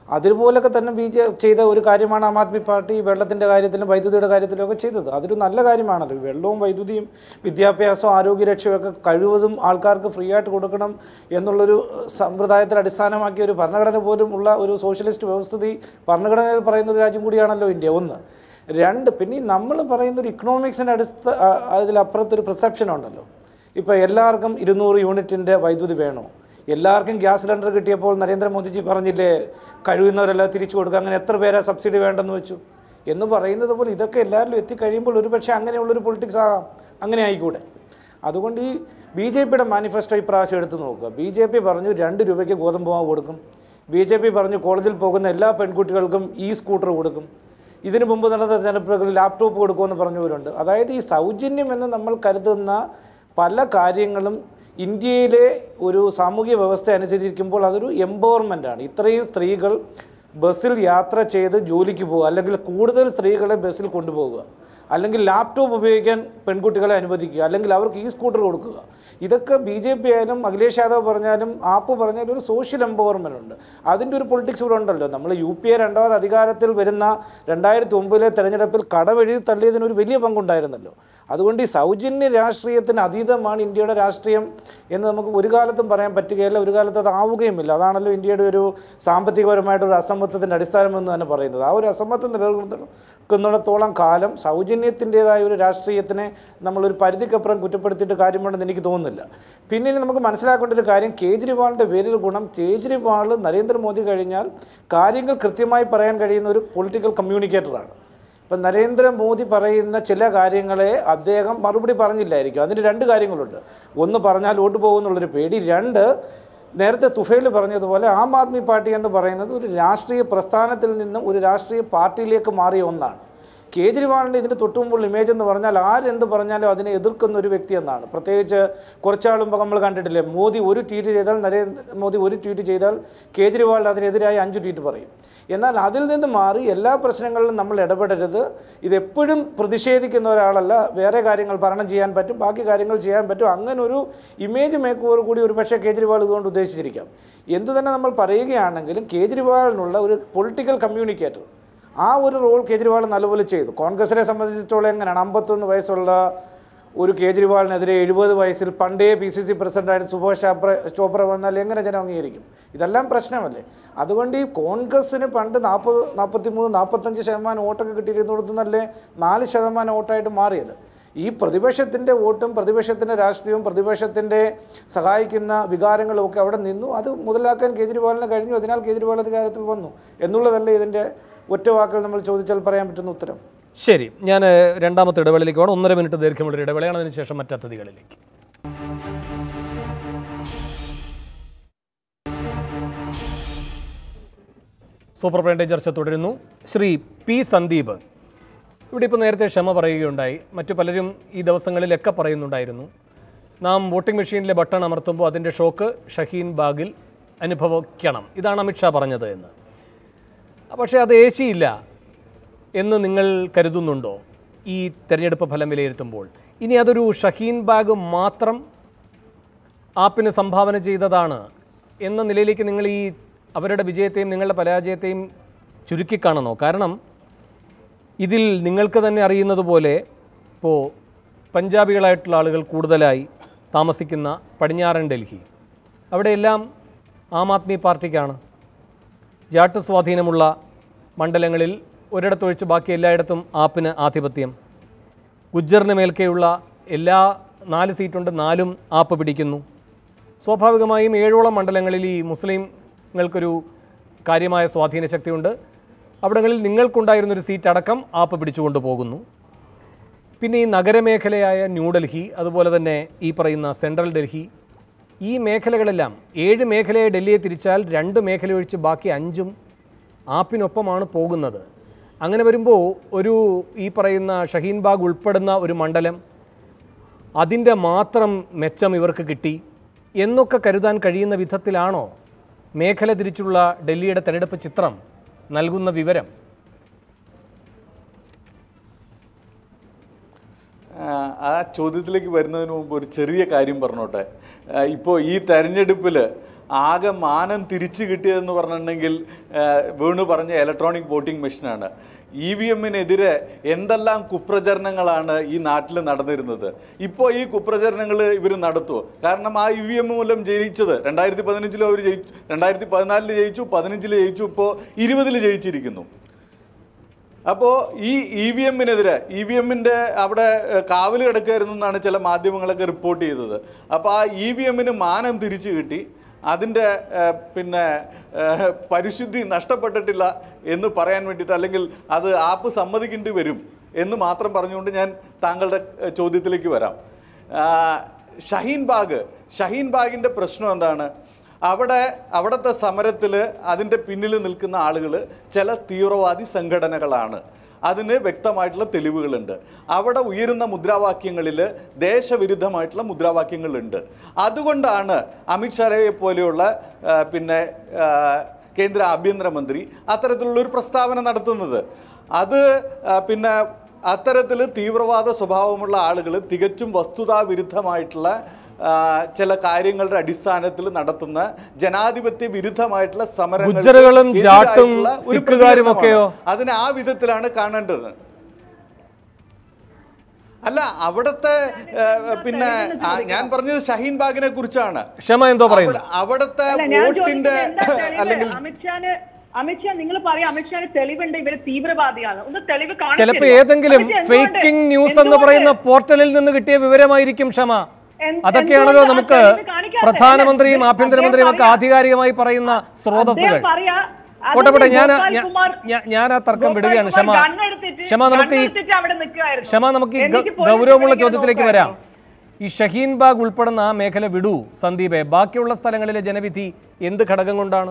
അതുപോലൊക്കെ തന്നെ ബി ജെ ചെയ്ത ഒരു കാര്യമാണ് ആം ആദ്മി പാർട്ടി വെള്ളത്തിൻ്റെ കാര്യത്തിലും വൈദ്യുതിയുടെ കാര്യത്തിലുമൊക്കെ ചെയ്തത്. അതൊരു നല്ല കാര്യമാണല്ലോ. വെള്ളവും വൈദ്യുതിയും വിദ്യാഭ്യാസവും ആരോഗ്യരക്ഷയൊക്കെ കഴിവതും ആൾക്കാർക്ക് ഫ്രീ ആയിട്ട് കൊടുക്കണം എന്നുള്ളൊരു സമ്പ്രദായത്തിൽ അടിസ്ഥാനമാക്കിയ ഒരു ഭരണഘടന പോലും ഉള്ള ഒരു സോഷ്യലിസ്റ്റ് വ്യവസ്ഥിതി ഭരണഘടനയിൽ പറയുന്ന ഒരു രാജ്യം കൂടിയാണല്ലോ ഇന്ത്യ. ഒന്ന്. രണ്ട്, പിന്നെ നമ്മൾ പറയുന്നൊരു ഇക്കണോമിക്സിൻ്റെ അടിസ്ഥ അതിലപ്പുറത്തൊരു പെർസെപ്ഷൻ ഉണ്ടല്ലോ. ഇപ്പോൾ എല്ലാവർക്കും ഇരുന്നൂറ് യൂണിറ്റിൻ്റെ വൈദ്യുതി വേണോ? എല്ലാവർക്കും ഗ്യാസ് സിലിണ്ടർ കിട്ടിയപ്പോൾ നരേന്ദ്രമോദിജി പറഞ്ഞില്ലേ കഴിയുന്നവരെല്ലാം തിരിച്ചു കൊടുക്കുക, അങ്ങനെ എത്ര പേരാ സബ്സിഡി വേണ്ടെന്ന് വെച്ചു എന്ന് പറയുന്നത് പോലെ ഇതൊക്കെ എല്ലാവരിലും എത്തിക്കഴിയുമ്പോൾ ഒരു പക്ഷേ അങ്ങനെയുള്ളൊരു പൊളിറ്റിക്സ് ആകാം, അങ്ങനെ ആയിക്കൂടെ. അതുകൊണ്ട് ഈ ബി ജെ പിയുടെ മാനിഫെസ്റ്റോ ഇപ്രാവശ്യം എടുത്ത് നോക്കുക. ബി ജെ പി പറഞ്ഞു രണ്ട് രൂപയ്ക്ക് ഗോതമ്പ് മാവ് കൊടുക്കും. ബി ജെ പി പറഞ്ഞു കോളേജിൽ പോകുന്ന എല്ലാ പെൺകുട്ടികൾക്കും ഈ സ്കൂട്ടർ കൊടുക്കും. ഇതിനു മുമ്പ് നടന്ന തെരഞ്ഞെടുപ്പുകളിൽ ലാപ്ടോപ്പ് കൊടുക്കുമെന്ന് പറഞ്ഞവരുണ്ട്. അതായത് ഈ സൗജന്യം എന്ന് നമ്മൾ കരുതുന്ന പല കാര്യങ്ങളും ഇന്ത്യയിലെ ഒരു സാമൂഹ്യ വ്യവസ്ഥ അനുസരിച്ചിരിക്കുമ്പോൾ അതൊരു എംപവർമെൻ്റാണ്. ഇത്രയും സ്ത്രീകൾ ബസ്സിൽ യാത്ര ചെയ്ത് ജോലിക്ക് പോകുക, അല്ലെങ്കിൽ കൂടുതൽ സ്ത്രീകളെ ബസ്സിൽ കൊണ്ടുപോകുക, അല്ലെങ്കിൽ ലാപ്ടോപ്പ് ഉപയോഗിക്കാൻ പെൺകുട്ടികളെ അനുവദിക്കുക, അല്ലെങ്കിൽ അവർക്ക് ഈ സ്കൂട്ടർ കൊടുക്കുക. ഇതൊക്കെ ബി ജെ പി ആയാലും അഖിലേഷ് യാദവ് പറഞ്ഞാലും ആപ്പ് പറഞ്ഞാലും ഒരു സോഷ്യൽ എംപവർമെൻ്റ് ഉണ്ട്. അതിൻ്റെ ഒരു പൊളിറ്റിക്സ് ഇവിടെ ഉണ്ടല്ലോ. നമ്മൾ യു പി എ രണ്ടാമത് അധികാരത്തിൽ വരുന്ന രണ്ടായിരത്തി ഒമ്പതിലെ തെരഞ്ഞെടുപ്പിൽ കടവെഴുതി തള്ളിയതിന് ഒരു വലിയ പങ്കുണ്ടായിരുന്നല്ലോ. അതുകൊണ്ട് ഈ സൗജന്യ രാഷ്ട്രീയത്തിന് അതീതമാണ് ഇന്ത്യയുടെ രാഷ്ട്രീയം എന്ന് നമുക്ക് ഒരു കാലത്തും പറയാൻ പറ്റുകയില്ല. ഒരു കാലത്ത് അത് ആവുകയുമില്ല. അതാണല്ലോ ഇന്ത്യയുടെ ഒരു സാമ്പത്തികപരമായിട്ടൊരു അസമത്വത്തിൻ്റെ അടിസ്ഥാനമെന്ന് തന്നെ പറയുന്നത്. ആ ഒരു അസമത്വം നിലനിൽക്കുന്നിടത്തോളം കാലം സൗജന്യത്തിൻ്റേതായ ഒരു രാഷ്ട്രീയത്തിനെ നമ്മളൊരു പരിധിക്കപ്പുറം കുറ്റപ്പെടുത്തിയിട്ട് കാര്യമുണ്ടെന്ന് എനിക്ക് തോന്നുന്നില്ല. പിന്നെ നമുക്ക് മനസ്സിലാക്കേണ്ട ഒരു കാര്യം, കേജ്രിവാളിൻ്റെ പേരിൽ ഗുണം, കേജ്രിവാൾ നരേന്ദ്രമോദി കഴിഞ്ഞാൽ കാര്യങ്ങൾ കൃത്യമായി പറയാൻ കഴിയുന്ന ഒരു പൊളിറ്റിക്കൽ കമ്മ്യൂണിക്കേറ്ററാണ്. ഇപ്പം നരേന്ദ്രമോദി പറയുന്ന ചില കാര്യങ്ങളെ അദ്ദേഹം മറുപടി പറഞ്ഞില്ലായിരിക്കും. അതിന് രണ്ട് കാര്യങ്ങളുണ്ട്. ഒന്ന്, പറഞ്ഞാൽ വോട്ട് പോകുമെന്നുള്ളൊരു പേടി. രണ്ട്, നേരത്തെ തുഫൈൽ പറഞ്ഞതുപോലെ ആം ആദ്മി പാർട്ടി എന്ന് പറയുന്നത് ഒരു രാഷ്ട്രീയ പ്രസ്ഥാനത്തിൽ നിന്നും ഒരു രാഷ്ട്രീയ പാർട്ടിയിലേക്ക് മാറിയ ഒന്നാണ്. കേജ്രിവാളിൻ്റെ ഇതിന് തൊട്ടുമുമ്പുള്ള ഇമേജ് എന്ന് പറഞ്ഞാൽ ആരെന്ത് പറഞ്ഞാലും അതിനെ എതിർക്കുന്ന ഒരു വ്യക്തി എന്നാണ്. പ്രത്യേകിച്ച് കുറച്ചാളുമ്പോൾ നമ്മൾ കണ്ടിട്ടില്ലേ, മോദി ഒരു ട്വീറ്റ് ചെയ്താൽ നരേന്ദ്രമോദി ഒരു ട്വീറ്റ് ചെയ്താൽ കേജ്രിവാളിന് അതിനെതിരായി അഞ്ച് ട്വീറ്റ് പറയും. എന്നാൽ അതിൽ നിന്ന് മാറി എല്ലാ പ്രശ്നങ്ങളിലും നമ്മൾ ഇടപെടരുത്, ഇതെപ്പോഴും പ്രതിഷേധിക്കുന്ന ഒരാളല്ല, വേറെ കാര്യങ്ങൾ ഭരണം ചെയ്യാൻ പറ്റും, ബാക്കി കാര്യങ്ങൾ ചെയ്യാൻ പറ്റും, അങ്ങനെ ഒരു ഇമേജ് മേക്കോർ കൂടി ഒരു പക്ഷേ കേജ്രിവാൾ ഇതുകൊണ്ട് ഉദ്ദേശിച്ചിരിക്കാം. എന്തു തന്നെ നമ്മൾ പറയുകയാണെങ്കിലും കേജ്രിവാളിനുള്ള ഒരു പൊളിറ്റിക്കൽ കമ്മ്യൂണിക്കേറ്റർ, ആ ഒരു റോൾ കേജ്രിവാൾ നല്ലപോലെ ചെയ്തു. കോൺഗ്രസിനെ സംബന്ധിച്ചിടത്തോളം എങ്ങനെയാണ്, അമ്പത്തൊന്ന് വയസ്സുള്ള ഒരു കേജ്രിവാളിനെതിരെ എഴുപത് വയസ്സിൽ പണ്ടേ പി സി സി പ്രസിഡൻ്റായിട്ട് സുഭാഷ് ചോപ്ര ചോപ്ര വന്നാൽ എങ്ങനെ ജനം അംഗീകരിക്കും? ഇതെല്ലാം പ്രശ്നമല്ലേ. അതുകൊണ്ട് ഈ കോൺഗ്രസ്സിന് പണ്ട് നാൽപ്പത് നാൽപ്പത്തി മൂന്ന് നാൽപ്പത്തഞ്ച് ശതമാനം വോട്ടൊക്കെ കിട്ടിയിരുന്നിടത്തുനിന്നല്ലേ നാല് ശതമാനം വോട്ടായിട്ട് മാറിയത്. ഈ പ്രതിപക്ഷത്തിൻ്റെ വോട്ടും പ്രതിപക്ഷത്തിൻ്റെ രാഷ്ട്രീയവും പ്രതിപക്ഷത്തിൻ്റെ സഹായിക്കുന്ന വികാരങ്ങളും ഒക്കെ അവിടെ നിന്നു. അത് മുതലാക്കാൻ കേജ്രിവാളിന് കഴിഞ്ഞു. അതിനാൽ കേജ്രിവാൾ അധികാരത്തിൽ വന്നു എന്നുള്ളതല്ലേ ഇതിൻ്റെ ഒറ്റ വാക്കിൽ നമ്മൾ ചോദിച്ചാൽ പറയാൻ പറ്റുന്ന ഉത്തരം. ശരി, ഞാൻ രണ്ടാമത്തെ ഇടവേളയിലേക്ക് വേണം. ഒന്നര മിനിറ്റ് ദൈർഘ്യമുള്ള ഇടവേളയാണ്. അതിനുശേഷം മറ്റതിഥികളിലേക്ക്. സൂപ്പർ പ്രൈം ചർച്ച തുടരുന്നു. ശ്രീ പി സന്ദീപ്, ഇവിടെ ഇപ്പോൾ നേരത്തെ ക്ഷമ പറയുകയുണ്ടായി, മറ്റു പലരും ഈ ദിവസങ്ങളിലൊക്കെ പറയുന്നുണ്ടായിരുന്നു, നാം വോട്ടിംഗ് മെഷീനിലെ ബട്ടൺ അമർത്തുമ്പോൾ അതിൻ്റെ ഷോക്ക് ഷഹീൻ ബാഗിൽ അനുഭവിക്കണം, ഇതാണ് അമിത്ഷാ പറഞ്ഞത് എന്ന്. പക്ഷേ അത് എ സി ഇല്ല എന്ന് നിങ്ങൾ കരുതുന്നുണ്ടോ ഈ തെരഞ്ഞെടുപ്പ് ഫലം വിലയിരുത്തുമ്പോൾ? ഇനി അതൊരു ഷഹീൻ ബാഗ് മാത്രം ആപ്പിന് സംഭാവന ചെയ്തതാണ് എന്ന നിലയിലേക്ക് നിങ്ങൾ ഈ അവരുടെ വിജയത്തെയും നിങ്ങളുടെ പരാജയത്തെയും ചുരുക്കിക്കാണണോ? കാരണം ഇതിൽ നിങ്ങൾക്ക് തന്നെ അറിയുന്നത് പോലെ ഇപ്പോൾ പഞ്ചാബികളായിട്ടുള്ള ആളുകൾ കൂടുതലായി താമസിക്കുന്ന പടിഞ്ഞാറൻ ഡൽഹി, അവിടെയെല്ലാം ആം ആദ്മി പാർട്ടിക്കാണ്. ജാട്ട് സ്വാധീനമുള്ള മണ്ഡലങ്ങളിൽ ഒരിടത്തൊഴിച്ച് ബാക്കി എല്ലായിടത്തും ആപ്പിന് ആധിപത്യം. ഗുജ്ജറിന് മേൽക്കെയുള്ള എല്ലാ നാല് സീറ്റുണ്ട്, നാലും ആപ്പ് പിടിക്കുന്നു. സ്വാഭാവികമായും ഏഴോളം മണ്ഡലങ്ങളിൽ ഈ മുസ്ലിങ്ങൾക്കൊരു കാര്യമായ സ്വാധീന ശക്തിയുണ്ട്. അവിടങ്ങളിൽ നിങ്ങൾക്കുണ്ടായിരുന്നൊരു സീറ്റ് അടക്കം ആപ്പ് പിടിച്ചുകൊണ്ട് പോകുന്നു. പിന്നെ ഈ നഗരമേഖലയായ ന്യൂഡൽഹി, അതുപോലെ തന്നെ ഈ പറയുന്ന സെൻട്രൽ ഡൽഹി, ഈ മേഖലകളെല്ലാം ഏഴ് മേഖലയെ ഡൽഹിയെ തിരിച്ചാൽ രണ്ട് മേഖല ഒഴിച്ച് ബാക്കി അഞ്ചും ആപ്പിനൊപ്പമാണ് പോകുന്നത്. അങ്ങനെ വരുമ്പോൾ ഒരു ഈ പറയുന്ന ഷഹീൻ ബാഗ് ഉൾപ്പെടുന്ന ഒരു മണ്ഡലം, അതിൻ്റെ മാത്രം മെച്ചം ഇവർക്ക് കിട്ടി എന്നൊക്കെ കരുതാൻ കഴിയുന്ന വിധത്തിലാണോ മേഖല തിരിച്ചുള്ള ഡൽഹിയുടെ തെരഞ്ഞെടുപ്പ് ചിത്രം നൽകുന്ന വിവരം? ആ ചോദ്യത്തിലേക്ക് വരുന്നതിന് മുമ്പ് ഒരു ചെറിയ കാര്യം പറഞ്ഞോട്ടെ. ഇപ്പോൾ ഈ തെരഞ്ഞെടുപ്പിൽ ആകെ മാനം തിരിച്ചു കിട്ടിയതെന്ന് പറഞ്ഞിട്ടുണ്ടെങ്കിൽ വേണു പറഞ്ഞ ഇലക്ട്രോണിക് വോട്ടിംഗ് മെഷീനാണ്. ഇ വി എമ്മിനെതിരെ എന്തെല്ലാം കുപ്രചരണങ്ങളാണ് ഈ നാട്ടിൽ നടന്നിരുന്നത്. ഇപ്പോൾ ഈ കുപ്രചരണങ്ങൾ ഇവർ നടത്തുമോ? കാരണം ആ ഇ വി എം മൂലം ജയിച്ചത് രണ്ടായിരത്തി പതിനഞ്ചിലും അവർ ജയിച്ചു, രണ്ടായിരത്തി പതിനാലിൽ ജയിച്ചു, പതിനഞ്ചിൽ ജയിച്ചു, ഇപ്പോൾ ഇരുപതിൽ ജയിച്ചിരിക്കുന്നു. അപ്പോൾ ഈ ഇ വി എമ്മിനെതിരെ ഇ വി എമ്മിൻ്റെ അവിടെ കാവൽ കിടക്കുകയായിരുന്നു എന്നാണ് ചില മാധ്യമങ്ങളൊക്കെ റിപ്പോർട്ട് ചെയ്തത്. അപ്പോൾ ആ ഇ വി എമ്മിന് മാനം തിരിച്ചു കിട്ടി, അതിൻ്റെ പിന്നെ പരിശുദ്ധി നഷ്ടപ്പെട്ടിട്ടില്ല എന്ന് പറയാൻ വേണ്ടിയിട്ട്, അല്ലെങ്കിൽ അത് ആപ്പ് സമ്മതിക്കേണ്ടി വരും എന്ന് മാത്രം പറഞ്ഞുകൊണ്ട് ഞാൻ താങ്കളുടെ ചോദ്യത്തിലേക്ക് വരാം. ഷഹീൻ ബാഗ് ഷഹീൻ ബാഗിൻ്റെ പ്രശ്നം എന്താണ്? അവിടെ അവിടുത്തെ സമരത്തിൽ അതിൻ്റെ പിന്നിൽ നിൽക്കുന്ന ആളുകൾ ചില തീവ്രവാദി സംഘടനകളാണ്. അതിന് വ്യക്തമായിട്ടുള്ള തെളിവുകളുണ്ട്. അവിടെ ഉയരുന്ന മുദ്രാവാക്യങ്ങളിൽ ദേശവിരുദ്ധമായിട്ടുള്ള മുദ്രാവാക്യങ്ങളുണ്ട്. അതുകൊണ്ടാണ് അമിത്ഷായെ പോലെയുള്ള പിന്നെ കേന്ദ്ര ആഭ്യന്തരമന്ത്രി അത്തരത്തിലുള്ളൊരു പ്രസ്താവന നടത്തുന്നത്. അത് പിന്നെ അത്തരത്തിൽ തീവ്രവാദ സ്വഭാവമുള്ള ആളുകൾ തികച്ചും വസ്തുതാവിരുദ്ധമായിട്ടുള്ള ചില കാര്യങ്ങളുടെ അടിസ്ഥാനത്തിൽ നടത്തുന്ന ജനാധിപത്യ വിരുദ്ധമായിട്ടുള്ള സമരങ്ങളും അതിനെ ആ വിധത്തിലാണ് കാണേണ്ടത്. അല്ല, അവിടുത്തെ പിന്നെ ഞാൻ പറഞ്ഞത് ഷഹീൻ ബാഗിനെ കുറിച്ചാണ്. അവിടുത്തെ വോട്ടിന്റെ അല്ലെങ്കിൽ അമിത്ഷാ നിങ്ങൾ പറയാം അമിത്ഷാന് തെളിവുണ്ട് ഇവര് തീവ്രവാദിയാണ്, ഒന്ന് തെളിവ് കാണാൻ. ചിലപ്പോൾ ഏതെങ്കിലും ഫേക്കിംഗ് ന്യൂസ് എന്ന് പറയുന്ന പോർട്ടലിൽ നിന്ന് കിട്ടിയ വിവരമായിരിക്കും ക്ഷമ. അതൊക്കെയാണല്ലോ നമുക്ക് പ്രധാനമന്ത്രിയും ആഭ്യന്തരമന്ത്രിയും ഒക്കെ ആധികാരികമായി പറയുന്ന സ്രോതസ്സുകൾ. പോട്ടെ, ഞാൻ ഞാൻ ആ തർക്കം വിടുകയാണ്. ക്ഷമ ക്ഷമ നമുക്ക് ഈ ക്ഷമ നമുക്ക് ഈ ഗൗരവമുള്ള ചോദ്യത്തിലേക്ക് വരാം. ഈ ഷഹീൻ ബാഗ് ഉൾപ്പെടുന്ന ആ മേഖല വിടൂ സന്ദീപെ. ബാക്കിയുള്ള സ്ഥലങ്ങളിലെ ജനവിധി എന്ത് ഘടകം കൊണ്ടാണ്?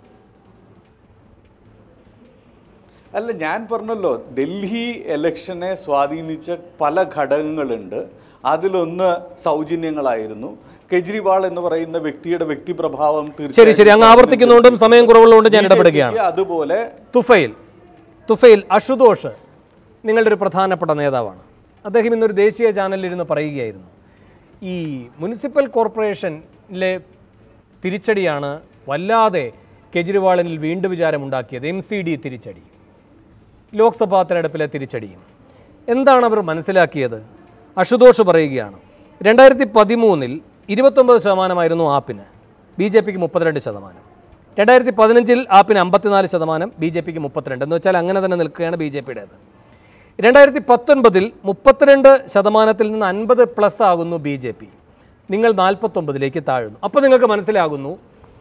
അല്ല, ഞാൻ പറഞ്ഞല്ലോ, ഡൽഹി ഇലക്ഷനെ സ്വാധീനിച്ച പല ഘടകങ്ങളുണ്ട്. അതിലൊന്ന് സൗജന്യങ്ങളായിരുന്നു. കെജ്രിവാൾ എന്ന് പറയുന്ന വ്യക്തിയുടെ വ്യക്തിപ്രഭാവം ശരി ശരി അങ്ങ് ആവർത്തിക്കുന്നുണ്ടും സമയം കുറവുള്ളതുകൊണ്ട് ഞാൻ ഇടപെടുകയാണ്. അതുപോലെ തുഫൈൽ തുഫൈൽ അശുതോഷ് നിങ്ങളുടെ ഒരു പ്രധാനപ്പെട്ട നേതാവാണ്. അദ്ദേഹം ഇന്നൊരു ദേശീയ ചാനലിലിരുന്ന് പറയുകയായിരുന്നു, ഈ മുനിസിപ്പൽ കോർപ്പറേഷനിലെ തിരിച്ചടിയാണ് വല്ലാതെ കെജ്രിവാളിനിൽ വീണ്ടും വിചാരമുണ്ടാക്കിയത്. എം സി ഡി തിരിച്ചടി, ലോക്സഭാ തെരഞ്ഞെടുപ്പിലെ തിരിച്ചടിയും. എന്താണ് അവർ മനസ്സിലാക്കിയത്? അശുതോഷ് പറയുകയാണ്, രണ്ടായിരത്തി പതിമൂന്നിൽ ഇരുപത്തൊമ്പത് ശതമാനമായിരുന്നു ആപ്പിന്, ബി ജെ പിക്ക് മുപ്പത്തിരണ്ട് ശതമാനം. രണ്ടായിരത്തി പതിനഞ്ചിൽ ആപ്പിന് അമ്പത്തിനാല് ശതമാനം, ബി ജെ പിക്ക് മുപ്പത്തിരണ്ട്. എന്ന് വെച്ചാൽ അങ്ങനെ തന്നെ നിൽക്കുകയാണ് ബി ജെ പിയുടേത്. രണ്ടായിരത്തി പത്തൊൻപതിൽ മുപ്പത്തിരണ്ട് ശതമാനത്തിൽ നിന്ന് അൻപത് പ്ലസ് ആകുന്നു ബി ജെ പി. നിങ്ങൾ നാൽപ്പത്തൊമ്പതിലേക്ക് താഴുന്നു. അപ്പോൾ നിങ്ങൾക്ക് മനസ്സിലാകുന്നു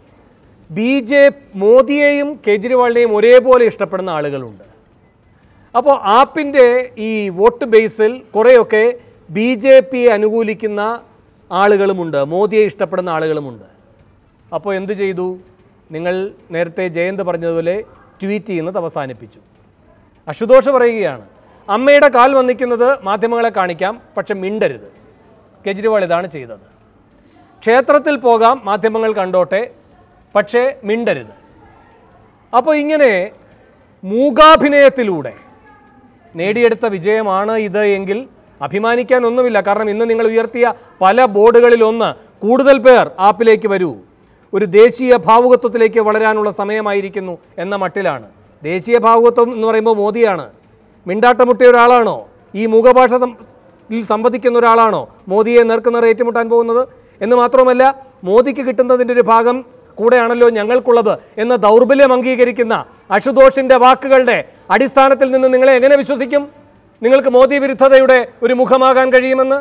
ബി ജെ മോദിയെയും കേജ്രിവാളിനെയും ഒരേപോലെ ഇഷ്ടപ്പെടുന്ന ആളുകളുണ്ട്. അപ്പോൾ ആപ്പിൻ്റെ ഈ വോട്ട് ബേസിൽ കുറേയൊക്കെ ബി ജെ പിയെ അനുകൂലിക്കുന്ന ആളുകളുമുണ്ട്, മോദിയെ ഇഷ്ടപ്പെടുന്ന ആളുകളുമുണ്ട്. അപ്പോൾ എന്തു ചെയ്തു? നിങ്ങൾ നേരത്തെ ജയന്ത് പറഞ്ഞതുപോലെ ട്വീറ്റ് ചെയ്യുന്നത് അവസാനിപ്പിച്ചു. അശുതോഷ് പറയുകയാണ്, അമ്മയുടെ കാൽ വന്നിക്കുന്നത് മാധ്യമങ്ങളെ കാണിക്കാം, പക്ഷെ മിണ്ടരുത്. കെജ്രിവാൾ ഇതാണ് ചെയ്തത്. ക്ഷേത്രത്തിൽ പോകാം, മാധ്യമങ്ങൾ കണ്ടോട്ടെ, പക്ഷേ മിണ്ടരുത്. അപ്പോൾ ഇങ്ങനെ മൂകാഭിനയത്തിലൂടെ നേടിയെടുത്ത വിജയമാണ് ഇത് എങ്കിൽ അഭിമാനിക്കാനൊന്നുമില്ല. കാരണം ഇന്ന് നിങ്ങൾ ഉയർത്തിയ പല ബോർഡുകളിലൊന്ന് കൂടുതൽ പേർ ആപ്പിലേക്ക് വരൂ, ഒരു ദേശീയ ഭാവുകത്വത്തിലേക്ക് വളരാനുള്ള സമയമായിരിക്കുന്നു എന്ന മട്ടിലാണ്. ദേശീയ ഭാവുകത്വം എന്ന് പറയുമ്പോൾ മോദിയാണ്. മിണ്ടാട്ടമുട്ടിയ ഒരാളാണോ ഈ മൂകഭാഷ സംവദിക്കുന്ന ഒരാളാണോ മോദിയെ നേർക്കുനേർ ഏറ്റുമുട്ടാൻ പോകുന്നത്? എന്ന് മാത്രമല്ല, മോദിക്ക് കിട്ടുന്നതിൻ്റെ ഒരു ഭാഗം കൂടെയാണല്ലോ ഞങ്ങൾക്കുള്ളത് എന്ന ദൗർബല്യം അംഗീകരിക്കുന്ന അശുതോഷിൻ്റെ വാക്കുകളുടെ അടിസ്ഥാനത്തിൽ നിന്ന് നിങ്ങളെ എങ്ങനെ വിശ്വസിക്കും നിങ്ങൾക്ക് മോദി വിരുദ്ധതയുടെ ഒരു മുഖമാകാൻ കഴിയുമെന്ന്?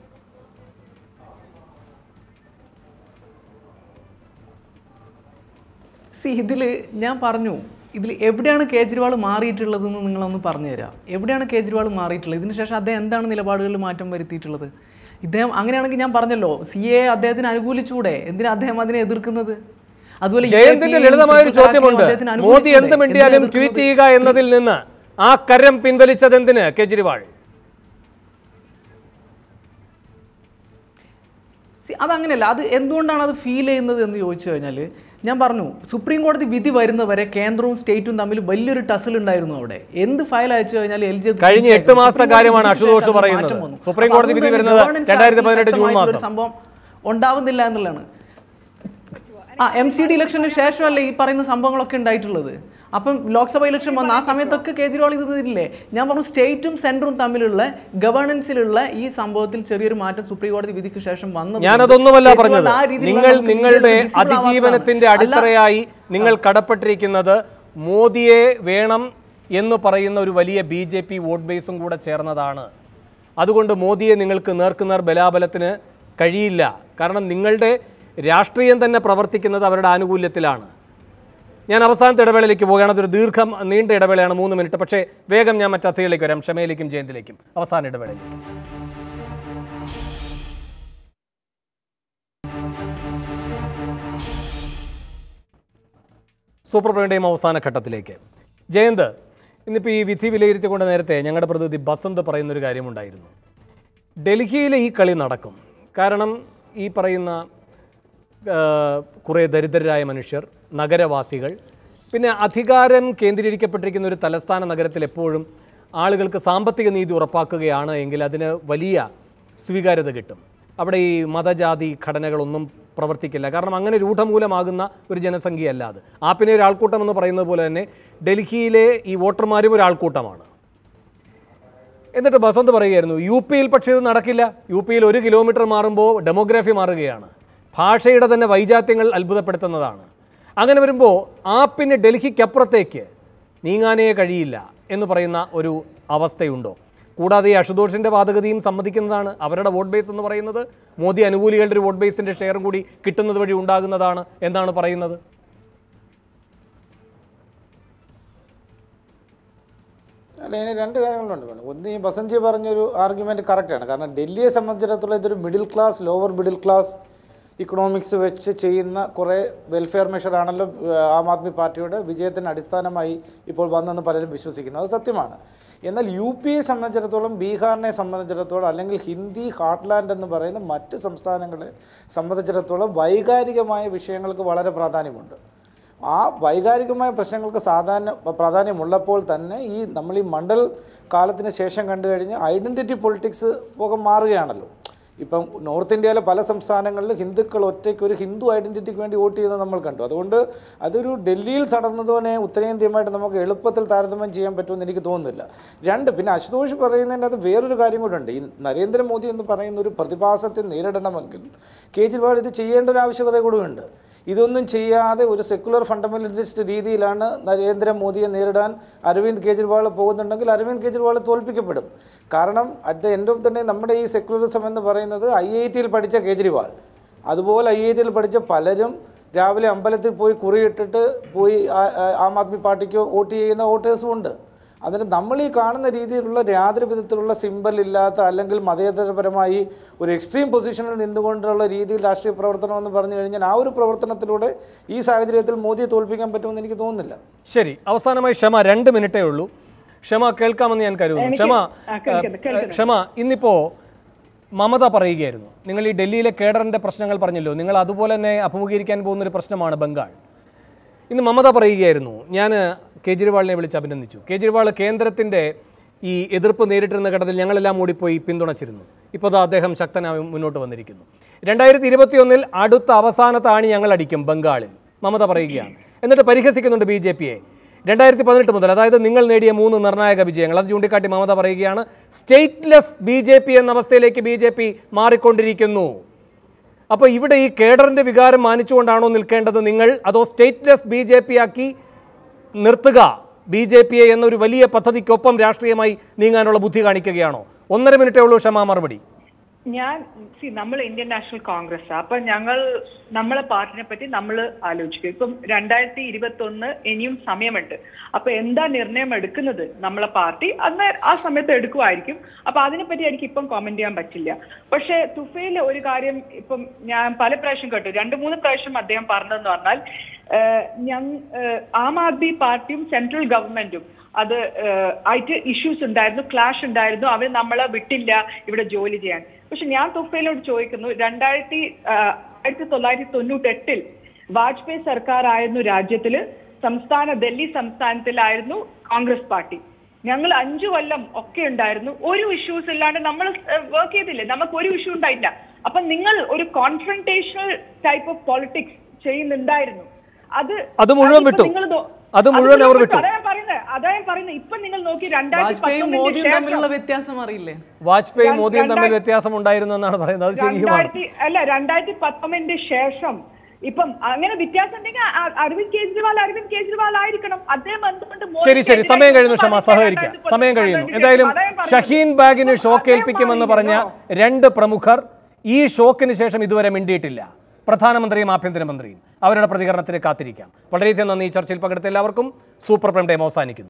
സി ഇതിൽ ഞാൻ പറഞ്ഞു, ഇതിൽ എവിടെയാണ് കേജ്രിവാൾ മാറിയിട്ടുള്ളതെന്ന് നിങ്ങളൊന്ന് പറഞ്ഞു തരാം. എവിടെയാണ് കേജ്രിവാൾ മാറിയിട്ടുള്ളത്? ഇതിന് ശേഷം അദ്ദേഹം എന്താണ് നിലപാടുകളിൽ മാറ്റം വരുത്തിയിട്ടുള്ളത്? ഇദ്ദേഹം അങ്ങനെയാണെങ്കിൽ ഞാൻ പറഞ്ഞല്ലോ, സി എ അദ്ദേഹത്തിന് അനുകൂലിച്ചൂടെ? എന്തിനാ അദ്ദേഹം അതിനെ എതിർക്കുന്നത്? അതുപോലെ ജയന്തിന്റെ ലളിതമായ ഒരു ചോദ്യമുണ്ട്, മോദി എന്ത് മിണ്ടിയാലും ട്വീറ്റ് ചെയ്യുക എന്നതിൽ നിന്ന് ആ കരം പിൻവലിച്ചത് എന്തിന് കേജ്രിവാൾ? അതങ്ങനെയല്ല. അത് എന്തുകൊണ്ടാണ് അത് ഫീൽ ചെയ്യുന്നത് എന്ന് ചോദിച്ചു കഴിഞ്ഞാൽ, ഞാൻ പറഞ്ഞു, സുപ്രീം കോടതി വിധി വരുന്നവരെ കേന്ദ്രവും സ്റ്റേറ്റും തമ്മിൽ വലിയൊരു ടസിൽ ഉണ്ടായിരുന്നു. അവിടെ എന്ത് ഫയൽ അയച്ചു കഴിഞ്ഞാൽ എൽ ജി കഴിഞ്ഞ എട്ട് മാസത്തെ കാര്യമാണ് അശുതോഷ് പറയുന്നത്. സുപ്രീം കോടതി വിധി വരുന്നത് രണ്ടായിരത്തി പതിനെട്ട് ജൂൺ മാസം. സംഭവം ഉണ്ടാവുന്നില്ല എന്നുള്ളതാണ്. ആ എം സി ഡി ഇലക്ഷന് ശേഷമല്ലേ ഈ പറയുന്ന സംഭവങ്ങളൊക്കെ ഉണ്ടായിട്ടുള്ളത്. അപ്പം ലോക്സഭ ഇലക്ഷൻ വന്ന ആ സമയത്തൊക്കെ കേജ്രിവാൾ ഇത് ഇല്ലേ? ഞാൻ പറഞ്ഞു സ്റ്റേറ്റും സെൻട്രും തമ്മിലുള്ള ഗവേണൻസിലുള്ള ഈ സംഭവത്തിൽ ചെറിയൊരു മാറ്റം സുപ്രീം കോടതി വിധിക്ക് ശേഷം വന്നത്. ഞാനതൊന്നുമല്ല പറഞ്ഞത്. നിങ്ങൾ നിങ്ങളുടെ അതിജീവനത്തിന്റെ അടിത്തറയായി നിങ്ങൾ കടപ്പെട്ടിരിക്കുന്നത് മോദിയെ വേണം എന്ന് പറയുന്ന ഒരു വലിയ ബി ജെ പി വോട്ട് ബേസും കൂടെ ചേർന്നതാണ്. അതുകൊണ്ട് മോദിയെ നിങ്ങൾക്ക് നേർക്കുനേർ ബലാബലത്തിന് കഴിയില്ല. കാരണം നിങ്ങളുടെ രാഷ്ട്രീയം തന്നെ പ്രവർത്തിക്കുന്നത് അവരുടെ ആനുകൂല്യത്തിലാണ്. ഞാൻ അവസാനത്തെ ഇടവേളയിലേക്ക് പോവുകയാണ്. അതൊരു ദീർഘം നീണ്ട ഇടവേളയാണ്, മൂന്ന് മിനിറ്റ്. പക്ഷേ വേഗം ഞാൻ മറ്റ് അതിഥികളിലേക്ക് വരാം, ക്ഷമയിലേക്കും ജയന്തിലേക്കും. അവസാന ഇടവേളയിലേക്ക്. സൂപ്പർ പ്രൈമിൻ്റെയും അവസാന ഘട്ടത്തിലേക്ക്. ജയന്ത്, ഇന്നിപ്പോൾ ഈ വിധി വിലയിരുത്തിക്കൊണ്ട് നേരത്തെ ഞങ്ങളുടെ പ്രതിനിധി ബസന്ത് പറയുന്നൊരു കാര്യമുണ്ടായിരുന്നു. ഡൽഹിയിലെ ഈ കളി നടക്കും. കാരണം ഈ പറയുന്ന കുറേ ദരിദ്രരായ മനുഷ്യർ, നഗരവാസികൾ, പിന്നെ അധികാരം കേന്ദ്രീകരിക്കപ്പെട്ടിരിക്കുന്ന ഒരു തലസ്ഥാന നഗരത്തിൽ എപ്പോഴും ആളുകൾക്ക് സാമ്പത്തിക നീതി ഉറപ്പാക്കുകയാണ് എങ്കിൽ അതിന് വലിയ സ്വീകാര്യത കിട്ടും. അവിടെ ഈ മതജാതി ഘടനകളൊന്നും പ്രവർത്തിക്കില്ല. കാരണം അങ്ങനെ രൂഢമൂലമാകുന്ന ഒരു ജനസംഖ്യയല്ല അത്. ആപ്പിനെ ഒരാൾക്കൂട്ടം എന്ന് പറയുന്നത് പോലെ തന്നെ ഡൽഹിയിലെ ഈ വോട്ടർമാരും ഒരാൾക്കൂട്ടമാണ്. എന്നിട്ട് ബസന്ത് പറയുകയായിരുന്നു യു പിയിൽ പക്ഷേ ഇത് നടക്കില്ല. യു പിയിൽ ഒരു കിലോമീറ്റർ മാറുമ്പോൾ ഡെമോഗ്രാഫി മാറുകയാണ്. ഭാഷയുടെ തന്നെ വൈജാത്യങ്ങൾ അത്ഭുതപ്പെടുത്തുന്നതാണ്. അങ്ങനെ വരുമ്പോൾ ആപ്പിന് ഡൽഹിക്കപ്പുറത്തേക്ക് നീങ്ങാനേ കഴിയില്ല എന്ന് പറയുന്ന ഒരു അവസ്ഥയുണ്ടോ? കൂടാതെ ഈ അശുതോഷിൻ്റെ വാദഗതിയും സമ്മതിക്കുന്നതാണ്. അവരുടെ വോട്ട് ബേസ് എന്ന് പറയുന്നത് മോദി അനുകൂലികളുടെ ഒരു വോട്ട് ബേസിൻ്റെ ഷെയറും കൂടി കിട്ടുന്നത് വഴി ഉണ്ടാകുന്നതാണ് എന്നാണ് പറയുന്നത്. അല്ല, ഇനി രണ്ട് കാര്യങ്ങളുണ്ട് വേണം. ഒന്ന്, ഈ ബസന്ത്ജി പറഞ്ഞൊരു ആർഗ്യുമെൻറ്റ് കറക്റ്റാണ്. കാരണം ഡൽഹിയെ സംബന്ധിച്ചിടത്തോളം ഇതൊരു middle class, lower middle class economics വെച്ച് ചെയ്യുന്ന കുറേ വെൽഫെയർ മെഷറാണല്ലോ ആം ആദ്മി പാർട്ടിയുടെ വിജയത്തിന് അടിസ്ഥാനമായി ഇപ്പോൾ വന്നെന്ന് പലരും വിശ്വസിക്കുന്നു. അത് സത്യമാണ്. എന്നാൽ യു പിയെ സംബന്ധിച്ചിടത്തോളം, ബീഹാറിനെ സംബന്ധിച്ചിടത്തോളം, അല്ലെങ്കിൽ ഹിന്ദി ഹാർട്ട്ലാൻഡ് എന്ന് പറയുന്ന മറ്റ് സംസ്ഥാനങ്ങളെ സംബന്ധിച്ചിടത്തോളം വൈകാരികമായ വിഷയങ്ങൾക്ക് വളരെ പ്രാധാന്യമുണ്ട്. ആ വൈകാരികമായ പ്രശ്നങ്ങൾക്ക് സാധാരണ പ്രാധാന്യമുള്ളപ്പോൾ തന്നെ ഈ നമ്മൾ ഈ മണ്ഡൽ കാലത്തിന് ശേഷം കണ്ടു കഴിഞ്ഞാൽ ഐഡൻറ്റിറ്റി പൊളിറ്റിക്സ് പോകെ മാറുകയാണല്ലോ. ഇപ്പം നോർത്ത് ഇന്ത്യയിലെ പല സംസ്ഥാനങ്ങളിലും ഹിന്ദുക്കൾ ഒറ്റയ്ക്ക് ഒരു ഹിന്ദു ഐഡൻറ്റിറ്റിക്ക് വേണ്ടി വോട്ട് ചെയ്യുന്നത് നമ്മൾ കണ്ടു. അതുകൊണ്ട് അതൊരു ഡൽഹിയിൽ നടന്നതിനെ ഉത്തരേന്ത്യയുമായിട്ട് നമുക്ക് എളുപ്പത്തിൽ താരതമ്യം ചെയ്യാൻ പറ്റുമെന്ന് എനിക്ക് തോന്നുന്നില്ല. രണ്ട്, പിന്നെ അശുതോഷ് പറയുന്നതിൻ്റെ അത് വേറൊരു കാര്യം കൂടെ ഉണ്ട്. ഈ നരേന്ദ്രമോദി എന്ന് പറയുന്ന ഒരു പ്രതിഭാസത്തെ നേരിടണമെങ്കിൽ കേജ്രിവാൾ ഇത് ചെയ്യേണ്ട ഒരു ആവശ്യകത കൂടിയുണ്ട്. ഇതൊന്നും ചെയ്യാതെ ഒരു സെക്കുലർ ഫണ്ടമെൻ്റലിസ്റ്റ് രീതിയിലാണ് നരേന്ദ്രമോദിയെ നേരിടാൻ അരവിന്ദ് കെജ്രിവാൾ പോകുന്നുണ്ടെങ്കിൽ അരവിന്ദ് കെജ്രിവാൾ തോൽപ്പിക്കപ്പെടും. കാരണം at the end of the day നമ്മുടെ ഈ സെക്കുലറിസം എന്ന് പറയുന്നത് ഐ ഐ ടിയിൽ പഠിച്ച കേജ്രിവാൾ, അതുപോലെ ഐ ഐ ടിയിൽ പഠിച്ച പലരും രാവിലെ അമ്പലത്തിൽ പോയി കുറിയിട്ടിട്ട് പോയി ആം ആദ്മി പാർട്ടിക്ക് വോട്ട് ചെയ്യുന്ന വോട്ടേഴ്സും ഉണ്ട്. അതിന് നമ്മൾ ഈ കാണുന്ന രീതിയിലുള്ള യാതൊരു വിധത്തിലുള്ള സിമ്പൽ ഇല്ലാത്ത, അല്ലെങ്കിൽ മതേതരപരമായി ഒരു എക്സ്ട്രീം പൊസിഷനിൽ നിന്നുകൊണ്ടുള്ള രീതിയിൽ രാഷ്ട്രീയ പ്രവർത്തനം എന്ന് പറഞ്ഞു കഴിഞ്ഞാൽ ആ ഒരു പ്രവർത്തനത്തിലൂടെ ഈ സാഹചര്യത്തിൽ മോദിയെ തോൽപ്പിക്കാൻ പറ്റുമെന്ന് എനിക്ക് തോന്നുന്നില്ല. ശരി, അവസാനമായി ക്ഷമ, രണ്ട് മിനിറ്റേ ഉള്ളൂ. ക്ഷമ കേൾക്കാമെന്ന് ഞാൻ കരുതുന്നു. ക്ഷമ ക്ഷമ ഇന്നിപ്പോൾ മമത പറയുകയായിരുന്നു, നിങ്ങൾ ഈ ഡൽഹിയിലെ കേഡറിൻ്റെ പ്രശ്നങ്ങൾ പറഞ്ഞല്ലോ, നിങ്ങൾ അതുപോലെ തന്നെ അഭിമുഖീകരിക്കാൻ പോകുന്നൊരു പ്രശ്നമാണ് ബംഗാൾ. ഇന്ന് മമത പറയുകയായിരുന്നു, ഞാൻ കേജ്രിവാളിനെ വിളിച്ച് അഭിനന്ദിച്ചു. കേജ്രിവാൾ കേന്ദ്രത്തിൻ്റെ ഈ എതിർപ്പ് നേരിട്ടിരുന്ന ഘട്ടത്തിൽ ഞങ്ങളെല്ലാം ഓടിപ്പോയി പിന്തുണച്ചിരുന്നു. ഇപ്പോൾ അത് അദ്ദേഹം ശക്തനായി മുന്നോട്ട് വന്നിരിക്കുന്നു. രണ്ടായിരത്തി ഇരുപത്തി ഒന്നിൽ അടുത്ത അവസാനത്തെ ആണി ഞങ്ങൾ അടിക്കും ബംഗാളിൽ, മമത പറയുകയാണ്. എന്നിട്ട് പരിഹസിക്കുന്നുണ്ട് ബി ജെ പിയെ. രണ്ടായിരത്തി പതിനെട്ട് മുതൽ, അതായത് നിങ്ങൾ നേടിയ മൂന്ന് നിർണായക വിജയങ്ങൾ, അത് ചൂണ്ടിക്കാട്ടി മമത പറയുകയാണ് സ്റ്റേറ്റ്ലെസ് ബി ജെ പി എന്ന അവസ്ഥയിലേക്ക് ബി ജെ പി മാറിക്കൊണ്ടിരിക്കുന്നു. അപ്പോൾ ഇവിടെ ഈ കേഡറിൻ്റെ വികാരം മാനിച്ചുകൊണ്ടാണോ നിൽക്കേണ്ടത് നിങ്ങൾ, അതോ സ്റ്റേറ്റ്ലെസ് ബി ജെ പി ആക്കി നിർത്തുക ബി ജെ പിയെ എന്നൊരു വലിയ പദ്ധതിക്കൊപ്പം രാഷ്ട്രീയമായി നീങ്ങാനുള്ള ബുദ്ധി കാണിക്കുകയാണോ? ഒന്നര മിനിറ്റേ ഉള്ളൂ ക്ഷമ മറുപടി. ഞാൻ സി നമ്മൾ ഇന്ത്യൻ നാഷണൽ കോൺഗ്രസ്, അപ്പൊ ഞങ്ങൾ നമ്മളെ പാർട്ടിനെ പറ്റി നമ്മൾ ആലോചിക്കും. ഇപ്പം രണ്ടായിരത്തി ഇരുപത്തി ഒന്ന് ഇനിയും സമയമുണ്ട്. അപ്പൊ എന്താ നിർണയം എടുക്കുന്നത് നമ്മളെ പാർട്ടി അന്ന് ആ സമയത്ത് എടുക്കുമായിരിക്കും. അപ്പൊ അതിനെപ്പറ്റി എനിക്ക് ഇപ്പം കോമെന്റ് ചെയ്യാൻ പറ്റില്ല. പക്ഷെ തുഫൈൽ ഒരു കാര്യം ഇപ്പം ഞാൻ പല പ്രാവശ്യം കേട്ടു, രണ്ടു മൂന്ന് പ്രാവശ്യം അദ്ദേഹം പറഞ്ഞതെന്ന് പറഞ്ഞാൽ ഞങ്ങൾ ആം ആദ്മി പാർട്ടിയും സെൻട്രൽ ഗവൺമെന്റും അത് ആയിട്ട് ഇഷ്യൂസ് ഉണ്ടായിരുന്നു, ക്ലാഷ് ഉണ്ടായിരുന്നു, അവർ നമ്മളെ വിട്ടില്ല ഇവിടെ ജോലി ചെയ്യാൻ. പക്ഷെ ഞാൻ തുഫൈലോട് ചോദിക്കുന്നു, രണ്ടായിരത്തി ആയിരത്തി തൊള്ളായിരത്തി തൊണ്ണൂറ്റി എട്ടിൽ വാജ്പേയി സർക്കാർ ആയിരുന്നു രാജ്യത്തില്, സംസ്ഥാന ഡൽഹി സംസ്ഥാനത്തിലായിരുന്നു കോൺഗ്രസ് പാർട്ടി. ഞങ്ങൾ അഞ്ചു കൊല്ലം ഒക്കെ ഉണ്ടായിരുന്നു, ഒരു ഇഷ്യൂസ് ഇല്ലാണ്ട് നമ്മൾ വർക്ക് ചെയ്തില്ലേ, നമുക്ക് ഒരു ഇഷ്യൂ ഉണ്ടായില്ല. അപ്പൊ നിങ്ങൾ ഒരു കോൺഫ്രണ്ടേഷണൽ ടൈപ്പ് ഓഫ് പോളിറ്റിക്സ് ചെയ്യുന്നുണ്ടായിരുന്നു. അത് അത് മുഴുവൻ വിട്ടു. അത് മുഴുവൻ അവർ വിട്ടു. അതായത് പറയുന്നത് ഇപ്പൊ നിങ്ങൾ നോക്കി വാജ്പേയിയും മോദിയും തമ്മിലുള്ള വ്യത്യാസം അറിയില്ലേ? വാജ്പേയിയും മോദിയും തമ്മിൽ വ്യത്യാസം ഉണ്ടായിരുന്നു എന്നാണ് പറയുന്നത്. അത് ശരിയുമാണ്. അല്ല, രണ്ടായിരത്തി പത്തൊമ്പതിന് ശേഷം ഇപ്പം അങ്ങനെ വ്യത്യാസം ഉണ്ടെങ്കിൽ അരവിന്ദ് കെജ്രിവാൾ അരവിന്ദ് കെജ്രിവാൾ ആയിരിക്കണം. അദ്ദേഹം എന്തുകൊണ്ട് ശരി ശരി സമയം കഴിഞ്ഞു ക്ഷമ, സഹകരിക്കാം. സമയം കഴിയുന്നു. എന്തായാലും ഷഹീൻ ബാഗിന് ഷോക്ക് ഏൽപ്പിക്കുമെന്ന് പറഞ്ഞ രണ്ട് പ്രമുഖർ ഈ ഷോക്കിന് ശേഷം ഇതുവരെ മിണ്ടിയിട്ടില്ല. പ്രധാനമന്ത്രിയും ആഭ്യന്തരമന്ത്രിയും അവരുടെ പ്രതികരണത്തിന് കാത്തിരിക്കാം. വളരെയധികം നന്ദി. ഈ ചർച്ചയിൽ പങ്കെടുത്ത എല്ലാവർക്കും. സൂപ്പർ പ്രൈം ടൈം അവസാനിക്കുന്നു.